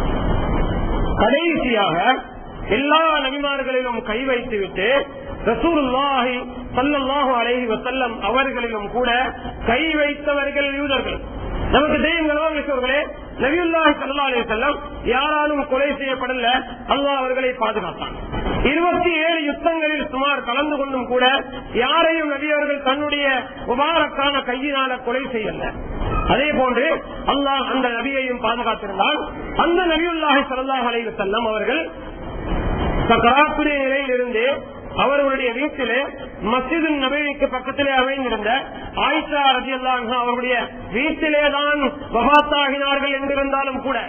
கடைசியாக எல்லா நபிமார்களிலும் கை வைத்துவிட்டு ரசூலுல்லாஹி ஸல்லல்லாஹு அலைஹி வஸல்லம் அவர்களிலும் கூட கை வைத்தவர்கள் யூதர்கள். நமக்கு தெரியும் கணவர்களே, நபியுல்லாஹி ஸல்லல்லாஹு அலைஹி வஸல்லம் யாராலும் கொலை செய்யப்படல, அல்லாஹ் அவர்களை பாதுகாத்தான். இருபத்தி ஏழு யுத்தங்களில் சுமார் கலந்து கொண்டும் கூட யாரையும் நபி அவர்கள் தன்னுடைய முபாரக்கான கையினால கொலை செய்யல. அதே போன்று அல்லாஹ் அந்த நபியையும் பாதுகாத்திருந்தால் அந்த நபியுல்லாஹி ஸல்லல்லாஹு அலைஹி வஸல்லம் அவர்கள் சக்கராத்துடைய நிலையில் இருந்து அவர்களுடைய வீட்டிலே மஸ்ஜிது நபவிக்கு பக்கத்திலே அமைந்திருந்த ஆயிஷா ரலியல்லாஹு அன்ஹா அவர்களுடைய வீட்டிலேதான் வஃபாத்தாகினார்கள் என்றிருந்தாலும் கூட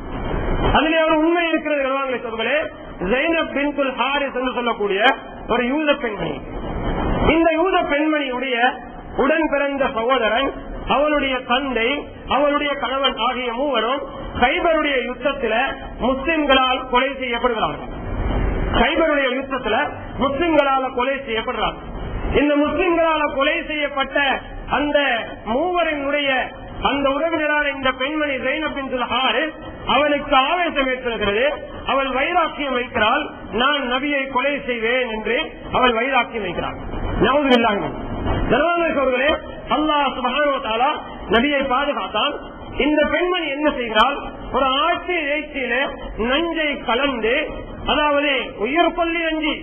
அதிலே ஒரு உண்மை இருக்கிறது. சொல்களே, ஸைனப் பின்துல் ஹாரிஸ் என்று சொல்லக்கூடிய ஒரு யூத பெண்மணி. இந்த யூத பெண்மணியுடைய உடன் பிறந்த சகோதரன், அவளுடைய தந்தை, அவளுடைய கணவன் ஆகிய மூவரும் கைபருடைய யுத்தத்தில் முஸ்லிம்களால் கொலை செய்யப்படுகிறார்கள். கைபருடைய யுத்தத்தில் முஸ்லிம்களால் கொலை செய்யப்படுறார்கள். இந்த முஸ்லிம்களால கொலை செய்யப்பட்ட அந்த மூவரினுடைய அந்த உறவினரான இந்த பெண்மணி ஸைனப் பின்துல் ஹாரிஸ் அவளுக்கு ஆவேசம் ஏற்படுகிறது. அவள் வைராக்கியம் வைக்கிறாள், நான் நபியை கொலை செய்வேன் என்று அவள் வைராக்கியம் வைக்கிறாள். நவுதுபில்லாஹ். அவர்களே, அல்லாஹ் சுப்ஹானஹு வ தஆலா நபியை பாதுகாத்தான். இந்த பெண்மணி என்ன செய்கிறாள்? ஒரு ஆட்சி இறைச்சியில நஞ்சை கலந்து, அதாவது உயிர் கொல்லி நஞ்சி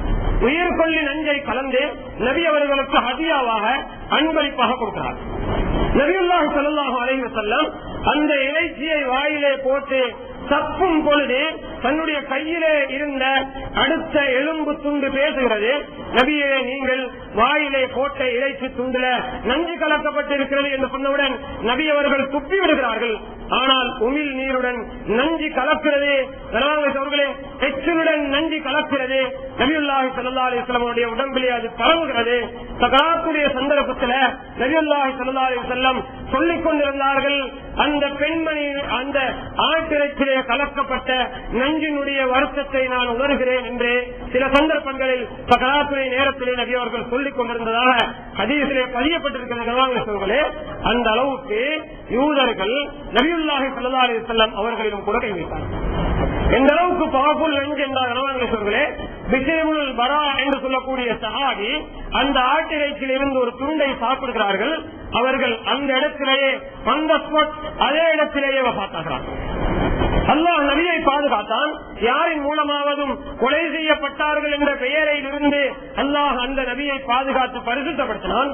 உயிர் கொல்லி நஞ்சை கலந்து நபி அவர்களுக்கு ஹதியாவாக அன்பளிப்பாக கொடுக்கிறார். நபியுல்லாஹி ஸல்லல்லாஹு அலைஹி வஸல்லம் அந்த இறைச்சியை வாயிலே போட்டு தப்பும் பொழுது தன்னுடைய கையிலே இருந்த அடுத்த எலும்பு துண்டு பேசுகிறது, நபியே, நீங்கள் வாயிலே போட்ட இறைச்சி துண்டுல நஞ்சு கலக்கப்பட்டிருக்கிறது என்று சொன்னவுடன் நபி அவர்கள் துப்பி விடுகிறார்கள். ஆனால் உமிழ் நீருடன் நஞ்சு கலக்கிறது, அவர்களே எச்சிலுடன் நஞ்சு கலக்கிறது. நபியுல்லாஹி ஸல்லல்லாஹு அலைஹி வஸல்லம் உடைய உடம்பிலே அது பரவுகிறது. சகராத்துடைய சந்தர்ப்பத்தில் நபியுல்லாஹி ஸல்லல்லாஹு அலைஹி வஸல்லம் சொல்லிக் கொண்டிருந்தார்கள், அந்த பெண்மணி அந்த ஆட்டிறைச்சிலே கலக்கப்பட்ட நஞ்சினுடைய வருத்தத்தை நான் உணர்கிறேன் என்று சில சந்தர்ப்பங்களில் சகராத்துடைய நேரத்திலே நபி அவர்கள் சொல்லிக் கொண்டிருந்ததாக ஹதீஸிலே பதியப்பட்டிருக்கிறது. அந்த அளவுக்கு யூதர்கள் நபியுல்லாஹி ஸல்லல்லாஹு அலைஹி வஸல்லம் அவர்களிடம் கூட கை வைத்தார்கள். எந்த அளவுக்கு பவர்ஃபுல் நஞ்சு என்றார்களே, பிஷேமுல் பரா என்று சொல்லக்கூடிய சஹாபி அந்த ஆட்டிறைச்சியில் இருந்து ஒரு துண்டை சாப்பிடுகிறார்கள். அவர்கள் அந்த இடத்திலேயே அந்த ஸ்பாட் அதே இடத்திலேயே வஃபாத்தாகிறார்கள். அல்லாஹ் நபியை பாதுகாத்தான். யாரின் மூலமாவதும் கொலை செய்யப்பட்டார்கள் என்ற பெயரில் இருந்து அல்லாஹ் அந்த நபியை பாதுகாத்து பரிசுத்தப்படுத்தினான்.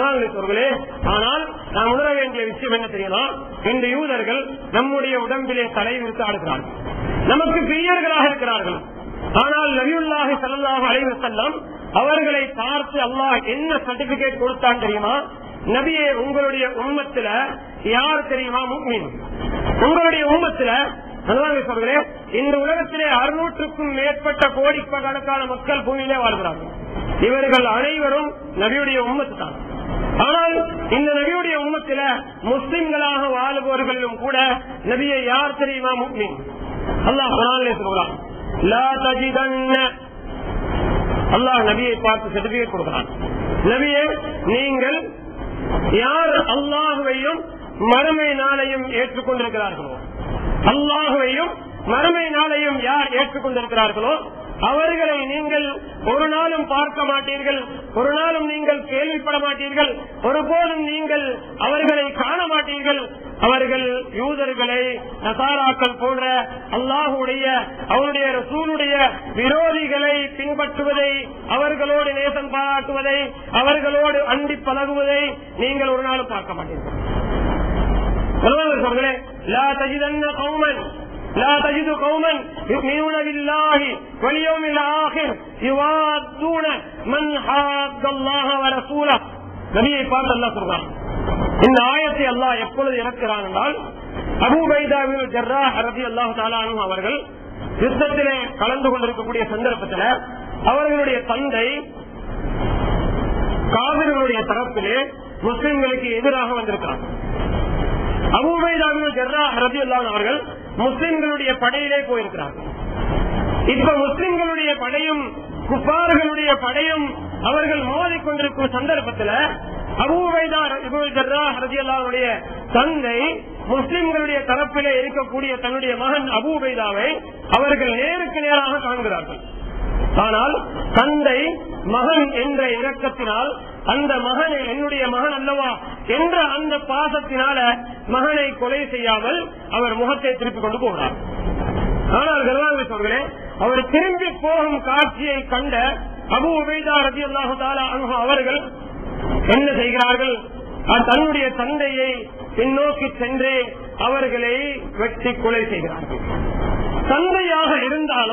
ஆனால் நாம் உணர வேண்டிய விஷயம் என்ன தெரியுமா? இந்த யூதர்கள் நம்முடைய உடம்பிலே தலை விரித்து ஆடுகிறார்கள், நமக்கு பிரியர்களாக இருக்கிறார்கள். ஆனால் நபியுல்லாஹி ஸல்லல்லாஹு அலைஹி வஸல்லம் அவர்களை பார்த்து அல்லாஹ் என்ன சர்டிபிகேட் கொடுத்தான் தெரியுமா? நபியே, உங்களுடைய உம்மத்தில யார் தெரியுமா முஃமின்? உங்களுடைய உம்மத்தில சொல்கிறேன், இந்த உலகத்திலே அறுநூற்றுக்கும் மேற்பட்ட கோடிக்கணக்கான மக்கள் பூமியிலே வாழ்கிறார்கள். இவர்கள் அனைவரும் நபியுடைய உம்மத்து தான். ஆனால் இந்த நபியுடைய உம்மத்தில முஸ்லிம்களாக வாழ்பவர்களும் கூட நபியை யார் தெரியுமா முஃமின்? அல்லாஹ் குர்ஆனிலே சொல்கிறான், லா தஜிதன்ன. அல்லாஹ் நபியை பார்த்து சர்டிபிகேட் கொடுக்கிறான். நபியே, நீங்கள் யார் அல்லாஹுவையும் மறுமை நாளையும் ஏற்றுக்கொண்டிருக்கிறார்களோ, அல்லாஹுவையும் மறுமை நாளையும் யார் ஏற்றுக்கொண்டிருக்கிறார்களோ அவர்களை நீங்கள் ஒரு நாளும் பார்க்க மாட்டீர்கள், ஒரு நாளும் நீங்கள் கேள்விப்பட மாட்டீர்கள், ஒருபோதும் நீங்கள் அவர்களை காண மாட்டீர்கள். அவர்கள் யூதர்களை நசாராக்கள் போன்ற அல்லாஹுடைய அவருடைய ரசூலுடைய விரோதிகளை பின்பற்றுவதை, அவர்களோடு நேசம் பாராட்டுவதை, அவர்களோடு அண்டி பழகுவதை நீங்கள் ஒரு நாளும் பார்க்க மாட்டீர்கள். லா தஜிதன்ன கௌமன் لا تجد قوما يؤمنون بالله واليوم الآخر يوادون من حاد الله ورسوله. நபியை பார்த்து அல்லாஹ் சொல்றான். இந்த ஆயத்தை அல்லாஹ் எப்பொழுது இறக்கிறான் என்றால், அபூ உபைதா பின் ஜர்ராஹ் ரலியல்லாஹு தஆலா அன்ஹு அவர்கள் யுத்தத்திலே கலந்து கொண்டிருக்கக்கூடிய சந்தர்ப்பத்தில் அவர்களுடைய தந்தை காவிர்களுடைய தரப்பிலே முஸ்லிம்களுக்கு எதிராக வந்திருக்கிறார். அபூ உபைதா பின் ஜர்ராஹ் ரலியல்லாஹு அவர்கள் முஸ்லிம்களுடைய படையிலே போயிருக்கிறார்கள். இப்ப முஸ்லிம்களுடைய படையும் குஃபார்களுடைய படையும் அவர்கள் மோதிக்கொண்டிருக்கும் சந்தர்ப்பத்தில் அபூ உபைதா இப்னு ஜர்ராஹ் ரலியல்லாஹு அன்ஹுடைய தந்தை முஸ்லிம்களுடைய தரப்பிலே இருக்கக்கூடிய தன்னுடைய மகன் அபூ உபைதாவை அவர்கள் நேருக்கு நேராக காண்கிறார்கள். ஆனால் தந்தை மகன் என்ற இரக்கத்தினால், அந்த மகனை என்னுடைய மகன் அல்லவா என்ற அந்த பாசத்தினால மகனை கொலை செய்யாமல் அவர் முகத்தை திருப்பிக் கொண்டு போகிறார். ஆனால் சொல்கிறே, அவர் திரும்பி போகும் காட்சியை கண்ட அபூ உபைதா ரலியல்லாஹு தஆலா அன்ஹு அவர்கள் என்ன செய்கிறார்கள்? தன்னுடைய தந்தையை பின்னோக்கி சென்று அவர்களை வெட்டி கொலை செய்கிறார்கள். தந்தையாக இருந்தாலும்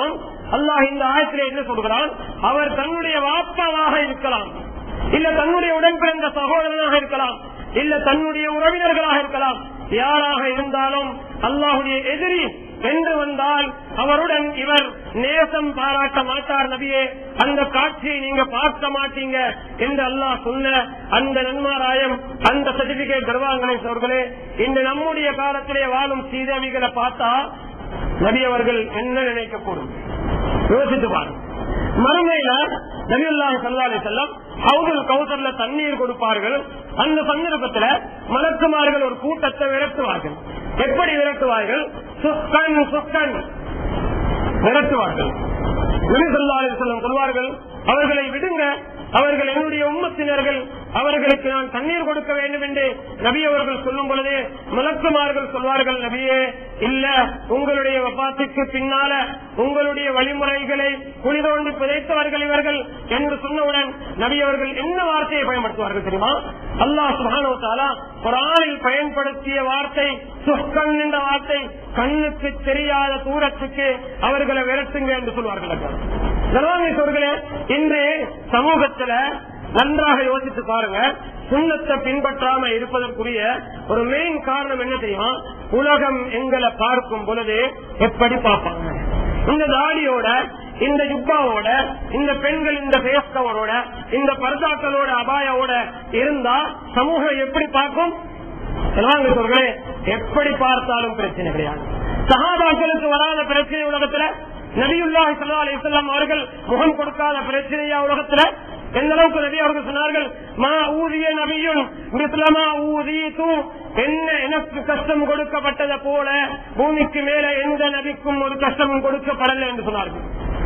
அல்லாஹ் இந்த ஆயத்திலே என்ன சொல்கிறான்? அவர் தன்னுடைய வாப்பாவாக இருக்கலாம், இல்ல தன்னுடைய உடன் பிறந்த சகோதரனாக இருக்கலாம், இல்ல தன்னுடைய உறவினர்களாக இருக்கலாம். யாராக இருந்தாலும் அல்லாஹுடைய எதிரி என்று வந்தால் அவருடன் இவர் நேசம் பாராட்ட மாட்டார். நபியே, அந்த காட்சியை நீங்க பார்க்க மாட்டீங்க என்று அல்லாஹ் சொன்ன அந்த நன்மாராயம், அந்த சர்டிபிகேட் கர்வாங்களை அவர்களே, இன்று நம்முடைய காலத்திலே வாழும் சீதேவிகளை பார்த்தா நபி அவர்கள் என்ன நினைக்கக்கூடும்? யோசித்து பாருங்க. மறுமையில நபியுல்லாஹி ஸல்லல்லாஹு அலைஹி வஸல்லம் ஹவுதுல் கௌசர்ல தண்ணீர் கொடுப்பார்கள். அந்த சந்தர்ப்பத்தில் மலக்குமார்கள் ஒரு கூட்டத்தை விரட்டுவார்கள். எப்படி விரட்டுவார்கள்? சுக்கன் சுக்கன் விரட்டுவார்கள். நபி ஸல்லல்லாஹு அலைஹி வஸல்லம் சொல்வார்கள், அவர்களை விடுங்க, அவர்கள் என்னுடைய உம்மத்தினர்கள், அவர்களுக்கு நான் தண்ணீர் கொடுக்க வேண்டும் என்று நபி அவர்கள் சொல்லும் பொழுது மலக்குமார்கள் சொல்வார்கள், நபியே இல்ல, உங்களுடைய வபாத்துக்கு பின்னால உங்களுடைய வழிமுறைகளை குளிதோண்டி புதைத்தவர்கள் இவர்கள் என்று சொன்னவுடன் நபி அவர்கள் என்ன வார்த்தையை பயன்படுத்துவார்கள் தெரியுமா? அல்லாஹ் சுப்ஹானஹு வ தஆலா குர்ஆனில் பயன்படுத்திய வார்த்தை சுஹ்கன் என்ற வார்த்தை. கண்ணுக்கு தெரியாத தூரத்துக்கு அவர்களை விரட்டுங்க என்று சொல்வார்கள். கர்வானீஸ்வர்களே, இன்று சமூகத்துல நன்றாக யோசித்து பாருங்க, சுன்னத்தை பின்பற்றாம இருப்பதற்குரிய ஒரு மெயின் காரணம் என்ன தெரியுமா? உலகம் எங்களை பார்க்கும் பொழுது எப்படி பார்ப்பாங்க? இந்த தாடியோட, இந்த ஜுப்பாவோட, இந்த பெண்கள் இந்த பேஸ்கவரோட, இந்த பர்தாக்களோட, அபாயோட இருந்தா சமூகம் எப்படி பார்க்கும்? சொல்களே, எப்படி பார்த்தாலும் பிரச்சனை கிடையாது. சஹாபாக்களுக்கு வராத பிரச்சனை உலகத்துல, நபியுல்லாஹி ஸல்லல்லாஹு அலைஹி வஸல்லம் அவர்கள் முகம் கொடுக்காத பிரச்சனையா உலகத்துல? எந்த அளவுக்கு நபி அவர்கள் சொன்னார்கள், மா ஊதிய நபியும் மிஸ்லமா ஊதியது, என்ன எனக்கு கஷ்டம் கொடுக்கப்பட்டதை போல பூமிக்கு மேல எந்த நபிக்கும் ஒரு கஷ்டமும் கொடுக்கப்படல என்று சொன்னார்கள்.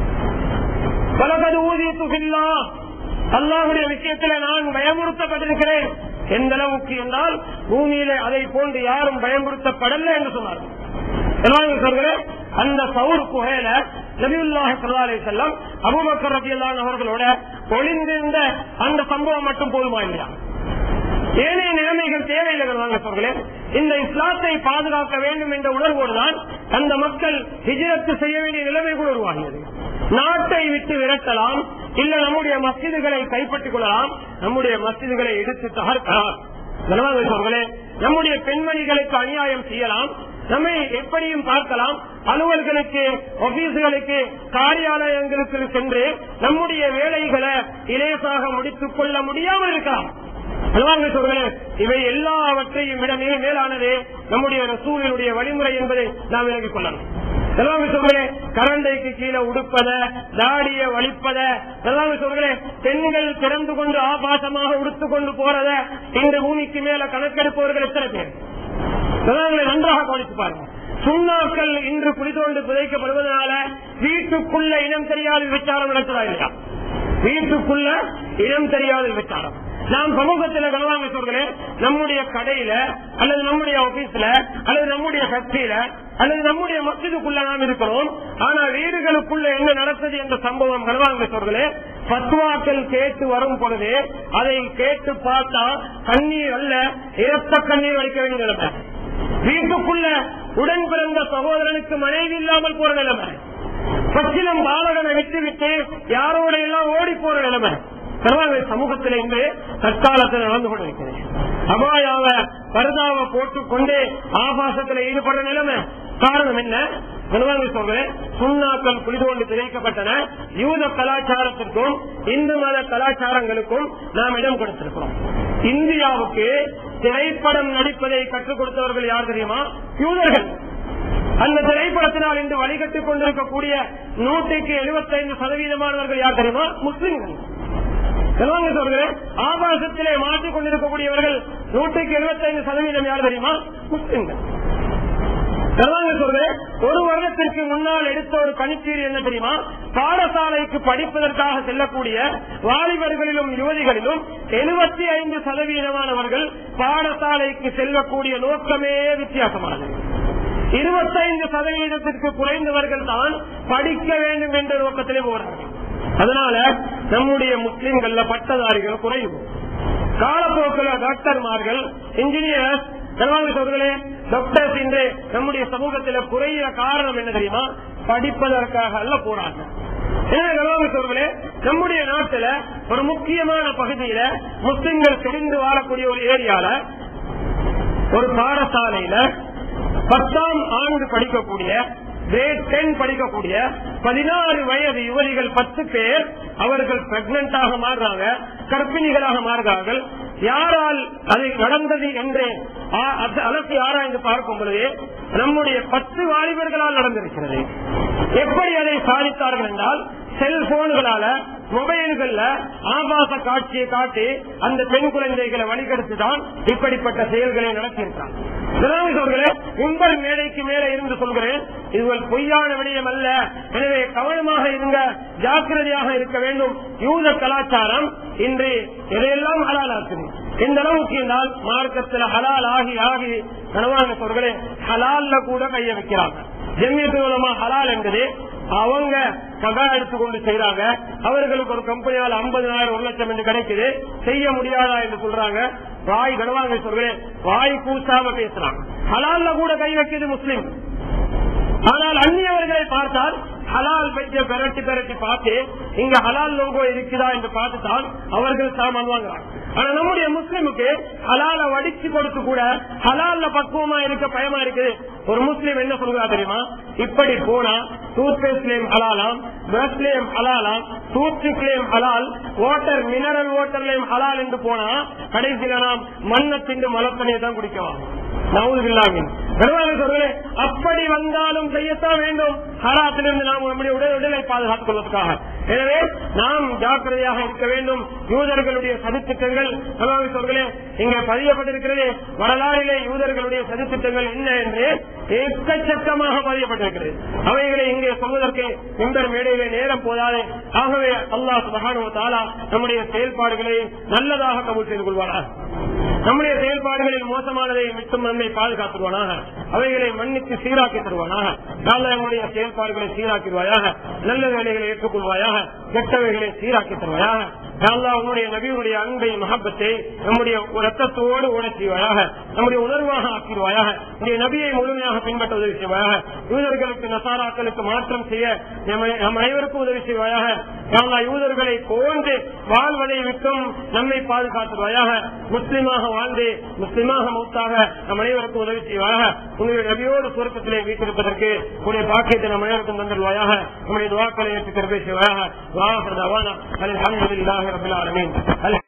வலகது ஊதியது பில்லாஹ், அல்லாஹ்வுடைய விஷயத்தில் நான் பயமுறுத்தப்பட்டிருக்கிறேன். எந்த அளவுக்கு என்றால் பூமியில அதை போன்று யாரும் பயமுறுத்தப்படல என்று சொன்னார்கள். அந்த சவுர் குகையில நபியுல்லாஹி ஸல்லல்லாஹு அலைஹி வஸல்லம் அபூபக்கர் ரலியல்லாஹு அவர்களோட ஒளிந்திருந்த அந்த சம்பவம் மட்டும் போதுமா இல்லையா? ஏனைய நிலைமைகள் தேவையில்லை. இந்த இஸ்லாத்தை பாதுகாக்க வேண்டும் என்ற உணர்வோடுதான் அந்த மக்கள் ஹிஜ்ரத் செய்ய வேண்டிய நிலைமை கூட உருவாகியது. நாட்டை விட்டு விரட்டலாம், இல்ல நம்முடைய மஸ்ஜிதுகளை கைப்பற்றிக் கொள்ளலாம், நம்முடைய மஸ்ஜிதுகளை எடுத்து தகர்க்கலாம். நம்முடைய பெண்மணிகளுக்கு அநியாயம் செய்யலாம், நம்மை எப்படியும் பார்க்கலாம், அலுவல்களுக்கு, ஆபீஸ்களுக்கு, காரியாலயங்களுக்கு சென்று நம்முடைய வேலைகளை இலேசாக முடித்துக் கொள்ள முடியாமல் இருக்கலாம். இவை எல்லாவற்றையும் விட மிக மேலானது நம்முடைய ரசூலினுடைய வழிமுறை என்பதை நாம் விலகிக் கொள்ளலாம். கரண்டைக்கு கீழே உடுப்பத, தாடிய வலிப்பத, பெண்கள் திறந்து கொண்டு ஆபாசமாக உடுத்துக் கொண்டு போறத இந்த பூமிக்கு மேல கணக்கெடுப்பவர்கள் எத்தனை பேர்? நன்றாக கவனித்து பாருங்க. சுண்ணாக்கள் இன்று குளிதோண்டு புதைக்கப்படுவதனால வீட்டுக்குள்ள இனம் தெரியாத விபச்சாரம் நடக்கிறதா இல்லையா? வீட்டுக்குள்ள இனம் தெரியாத விபச்சாரம். நாம் சமூகத்தில் கனவாங்க சொல்களே, நம்முடைய கடையில அல்லது நம்முடைய ஆபீஸ்ல அல்லது நம்முடைய ஃபேக்டரியில அல்லது நம்முடைய மஸ்ஜிதுக்குள்ள நாம் இருக்கிறோம். ஆனா வீடுகளுக்குள்ள என்ன நடந்தது என்ற சம்பவம் கனவாங்க சொல்களே, பத்வாக்கள் கேட்டு வரும் பொழுது அதை கேட்டு பார்த்தா கண்ணீர் அல்ல, இரத்த கண்ணீர் வடிக்க வேண்டிய நிலைமை. வீட்டுக்குள்ள உடன் பிறந்த சகோதரனுக்கு மனைவி இல்லாமல் போற நிலைமை, பச்சிலம் பாலகனை விட்டுவிட்டு யாரோட எல்லாம் ஓடி போற நிலைமை சமூகத்தில் இன்று தற்காலத்தில் நடந்து கொண்டிருக்கிறது. அபாயாவ பரதாவை போட்டுக் கொண்டு ஆபாசத்தில் ஈடுபட நிலைமை. காரணம் என்ன? சொல்றேன், சுண்ணாக்கள் குளிதோண்டு திரைக்கப்பட்டன. யூத கலாச்சாரத்திற்கும் இந்து மத கலாச்சாரங்களுக்கும் நாம் இடம் கொடுத்திருக்கிறோம். இந்தியாவுக்கு திரைப்படம் நடிப்பதை கற்றுக் கொடுத்தவர்கள் யார் தெரியுமா? யூதர்கள். அந்த திரைப்படத்தினால் இன்று வழிகட்டுக் கொண்டிருக்கக்கூடிய நூற்றுக்கு எழுபத்தி ஐந்து சதவீதமானவர்கள் யார் தெரியுமா? முஸ்லிம்கள். ஆபாசத்திலே மாற்றிக் கொண்டிருக்கக்கூடியவர்கள் நூற்றுக்கு எழுபத்தி ஐந்து சதவீதம் யார் தெரியுமா? முஸ்லிம்கள். ஒரு வருடத்திற்கு முன்னால் எடுத்த ஒரு கணிப்பீடு என்ன தெரியுமா? பாடசாலைக்கு படிப்பதற்காக செல்லக்கூடிய வாலிபர்களிலும் யுவதிகளிலும் எழுபத்தி ஐந்து சதவீதமானவர்கள் பாடசாலைக்கு செல்லக்கூடிய நோக்கமே வித்தியாசமானது. இருபத்தைந்து சதவீதத்திற்கு குறைந்தவர்கள் தான் படிக்க வேண்டும் என்ற நோக்கத்திலே போறார்கள். அதனால நம்முடைய முஸ்லிம்கள்ல பட்டதாரிகள் குறையும். காலப்போக்கில் டாக்டர்மார்கள், இன்ஜினியர்ஸ், டாக்டர்ஸ் இன்று நம்முடைய சமூகத்தில் குறைய காரணம் என்ன தெரியுமா? படிப்பதற்காக அல்ல போறாங்க. எனவே நம்முடைய நாட்டுல ஒரு முக்கியமான பகுதியில முஸ்லிம்கள் தெரிந்து வாழக்கூடிய ஒரு ஏரியால ஒரு பாடசாலையில பத்தாம் ஆண்டு படிக்கக்கூடிய கிரேட் டென் படிக்கக்கூடிய பதினாறு வயது யுவதிகள் பத்து பேர் அவர்கள் பிரெக்னன்டாக மாறுறாங்க, கர்ப்பிணிகளாக மாறுகிறார்கள். யாரால் அது நடந்தது என்று அலசி ஆராய்ந்து பார்க்கும் பொழுது நம்முடைய பத்து வாலிபர்களால் நடந்திருக்கிறது. எப்படி அதை சாதித்தார்கள் என்றால், செல்போன்களால மொபைல்கள்ல ஆபாச காட்சியை காட்டி அந்த பெண் குழந்தைகளை வழிகெடுத்துதான் இப்படிப்பட்ட செயல்களை நடத்தியிருக்கிறாங்க. உங்கள் மேடைக்கு மேலே இருந்து சொல்கிறேன், இது ஒரு பொய்யான விடயம் அல்ல. எனவே கவனமாக இருங்க, ஜாக்கிரதையாக இருக்க வேண்டும். யூத கலாச்சாரம் இன்று எதையெல்லாம் ஹலாலாக்குது. இந்த அளவுக்கு என்றால் மார்க்கத்தில் ஹலால் ஆகி ஆகி கனவான சொல்களே ஹலால்ல கூட கைய வைக்கிறாங்க. ஜம்மியத்து உலமா ஹலால் என்பது அவங்க ககா எடுத்துக்கொண்டு செய்யறாங்க. அவர்களுக்கு ஒரு கம்பெனியால் ஐம்பதாயிரம் ஒரு லட்சம் என்று கிடைக்குது, செய்ய முடியாதா என்று சொல்றாங்க. வாய் கனவாங்க சொல்கிறேன், வாய் கூசாம பேசுறாங்க. ஹலால்ல கூட கை வைக்கிறது முஸ்லிம். ஆனால் அந்நியவர்களை பார்த்தால் ஹலால் வைத்திய பெரட்டி பெரட்டி பார்த்து இங்க ஹலால் லோகோ இருக்குதா என்று பார்த்துதான் அவர்கள் சாமான் வாங்குறாங்க. ஆனா நம்முடைய முஸ்லிமுக்கு ஹலால வடிச்சு கொடுத்து கூட ஹலால்ல பக்குவமா இருக்க பயமா இருக்குது. ஒரு முஸ்லீம் என்ன சொல்றா தெரியுமா, இப்படி போனா டூத் பேஸ்ட்லயும் ஹலாலாம், பிரஷ்லயும் ஹலாலாம், டூத்பிக்லயும் ஹலால், வாட்டர் மினரல் வாட்டர்லயும் ஹலால் என்று போனா கடைசியில நாம் மண்ணை திண்டு மலத்தனையை தான் குடிக்கலாம். அப்படி வந்தாலும் செய்யத்தான் வேண்டும், ஹராத்திலிருந்து நாம் நம்முடைய உடல் உடலை பாதுகாத்துக் கொள்வதற்காக. எனவே நாம் ஜாக்கிரதையாக இருக்க வேண்டும். யூதர்களுடைய சதித்திட்டங்கள் இங்கே பதியப்பட்டிருக்கிறது. வரலாறிலே யூதர்களுடைய சதித்திட்டங்கள் என்ன என்று எக்கச்சக்கமாக பதியப்பட்டிருக்கிறது. அவைகளை இங்கே சொல்வதற்கு இந்த மேடையிலே நேரம் போதாது. ஆகவே அல்லாஹ் சுப்ஹானஹு வ தஆலா நம்முடைய செயல்பாடுகளை நல்லதாக கபூல் செய்து கொள்வாரா, நம்முடைய செயல்பாடுகளில் மோசமானதை விட்டும் நம்மை பாதுகாத்துருவானாக, அவைகளை மன்னித்து சீராக்கி தருவானாக. நம்முடைய செயல்பாடுகளை சீராக்கிடுவாயாக, நல்ல வேலைகளை ஏற்றுக்கொள்வாயாக, கெட்டவைகளை சீராக்கி தருவாயாக. உன்னுடைய நபியுடைய அன்பை மஹப்பத்தை நம்முடைய ரத்தத்தோடு ஓட செய்வாயாக, நம்முடைய உணர்வாக ஆக்கிடுவாயாக. உன்னுடைய நபியை முழுமையாக பின்பற்ற உதவி செய்வாயாக. யூதர்களுக்கு நசாராக்களுக்கு மாற்றம் செய்ய நம் அனைவருக்கும் உதவி செய்வாயாக. யூதர்களை போன்று வாழ்வதை விட்டும் நம்மை பாதுகாத்துவாயாக. முஸ்லிமாக வாழ்ந்து முஸ்லிமாக மௌத்தாக நம் அனைவருக்கும் உதவி செய்வாயாக. உங்களுடைய நபியோடு சுருக்கத்திலே வீட்டிருப்பதற்கு உடைய பாக்கியத்தை நம் அனைவருக்கும் தந்துள்வாயாக. நம்முடைய துவாக்களை ஏற்று கருவை செய்வாயாக.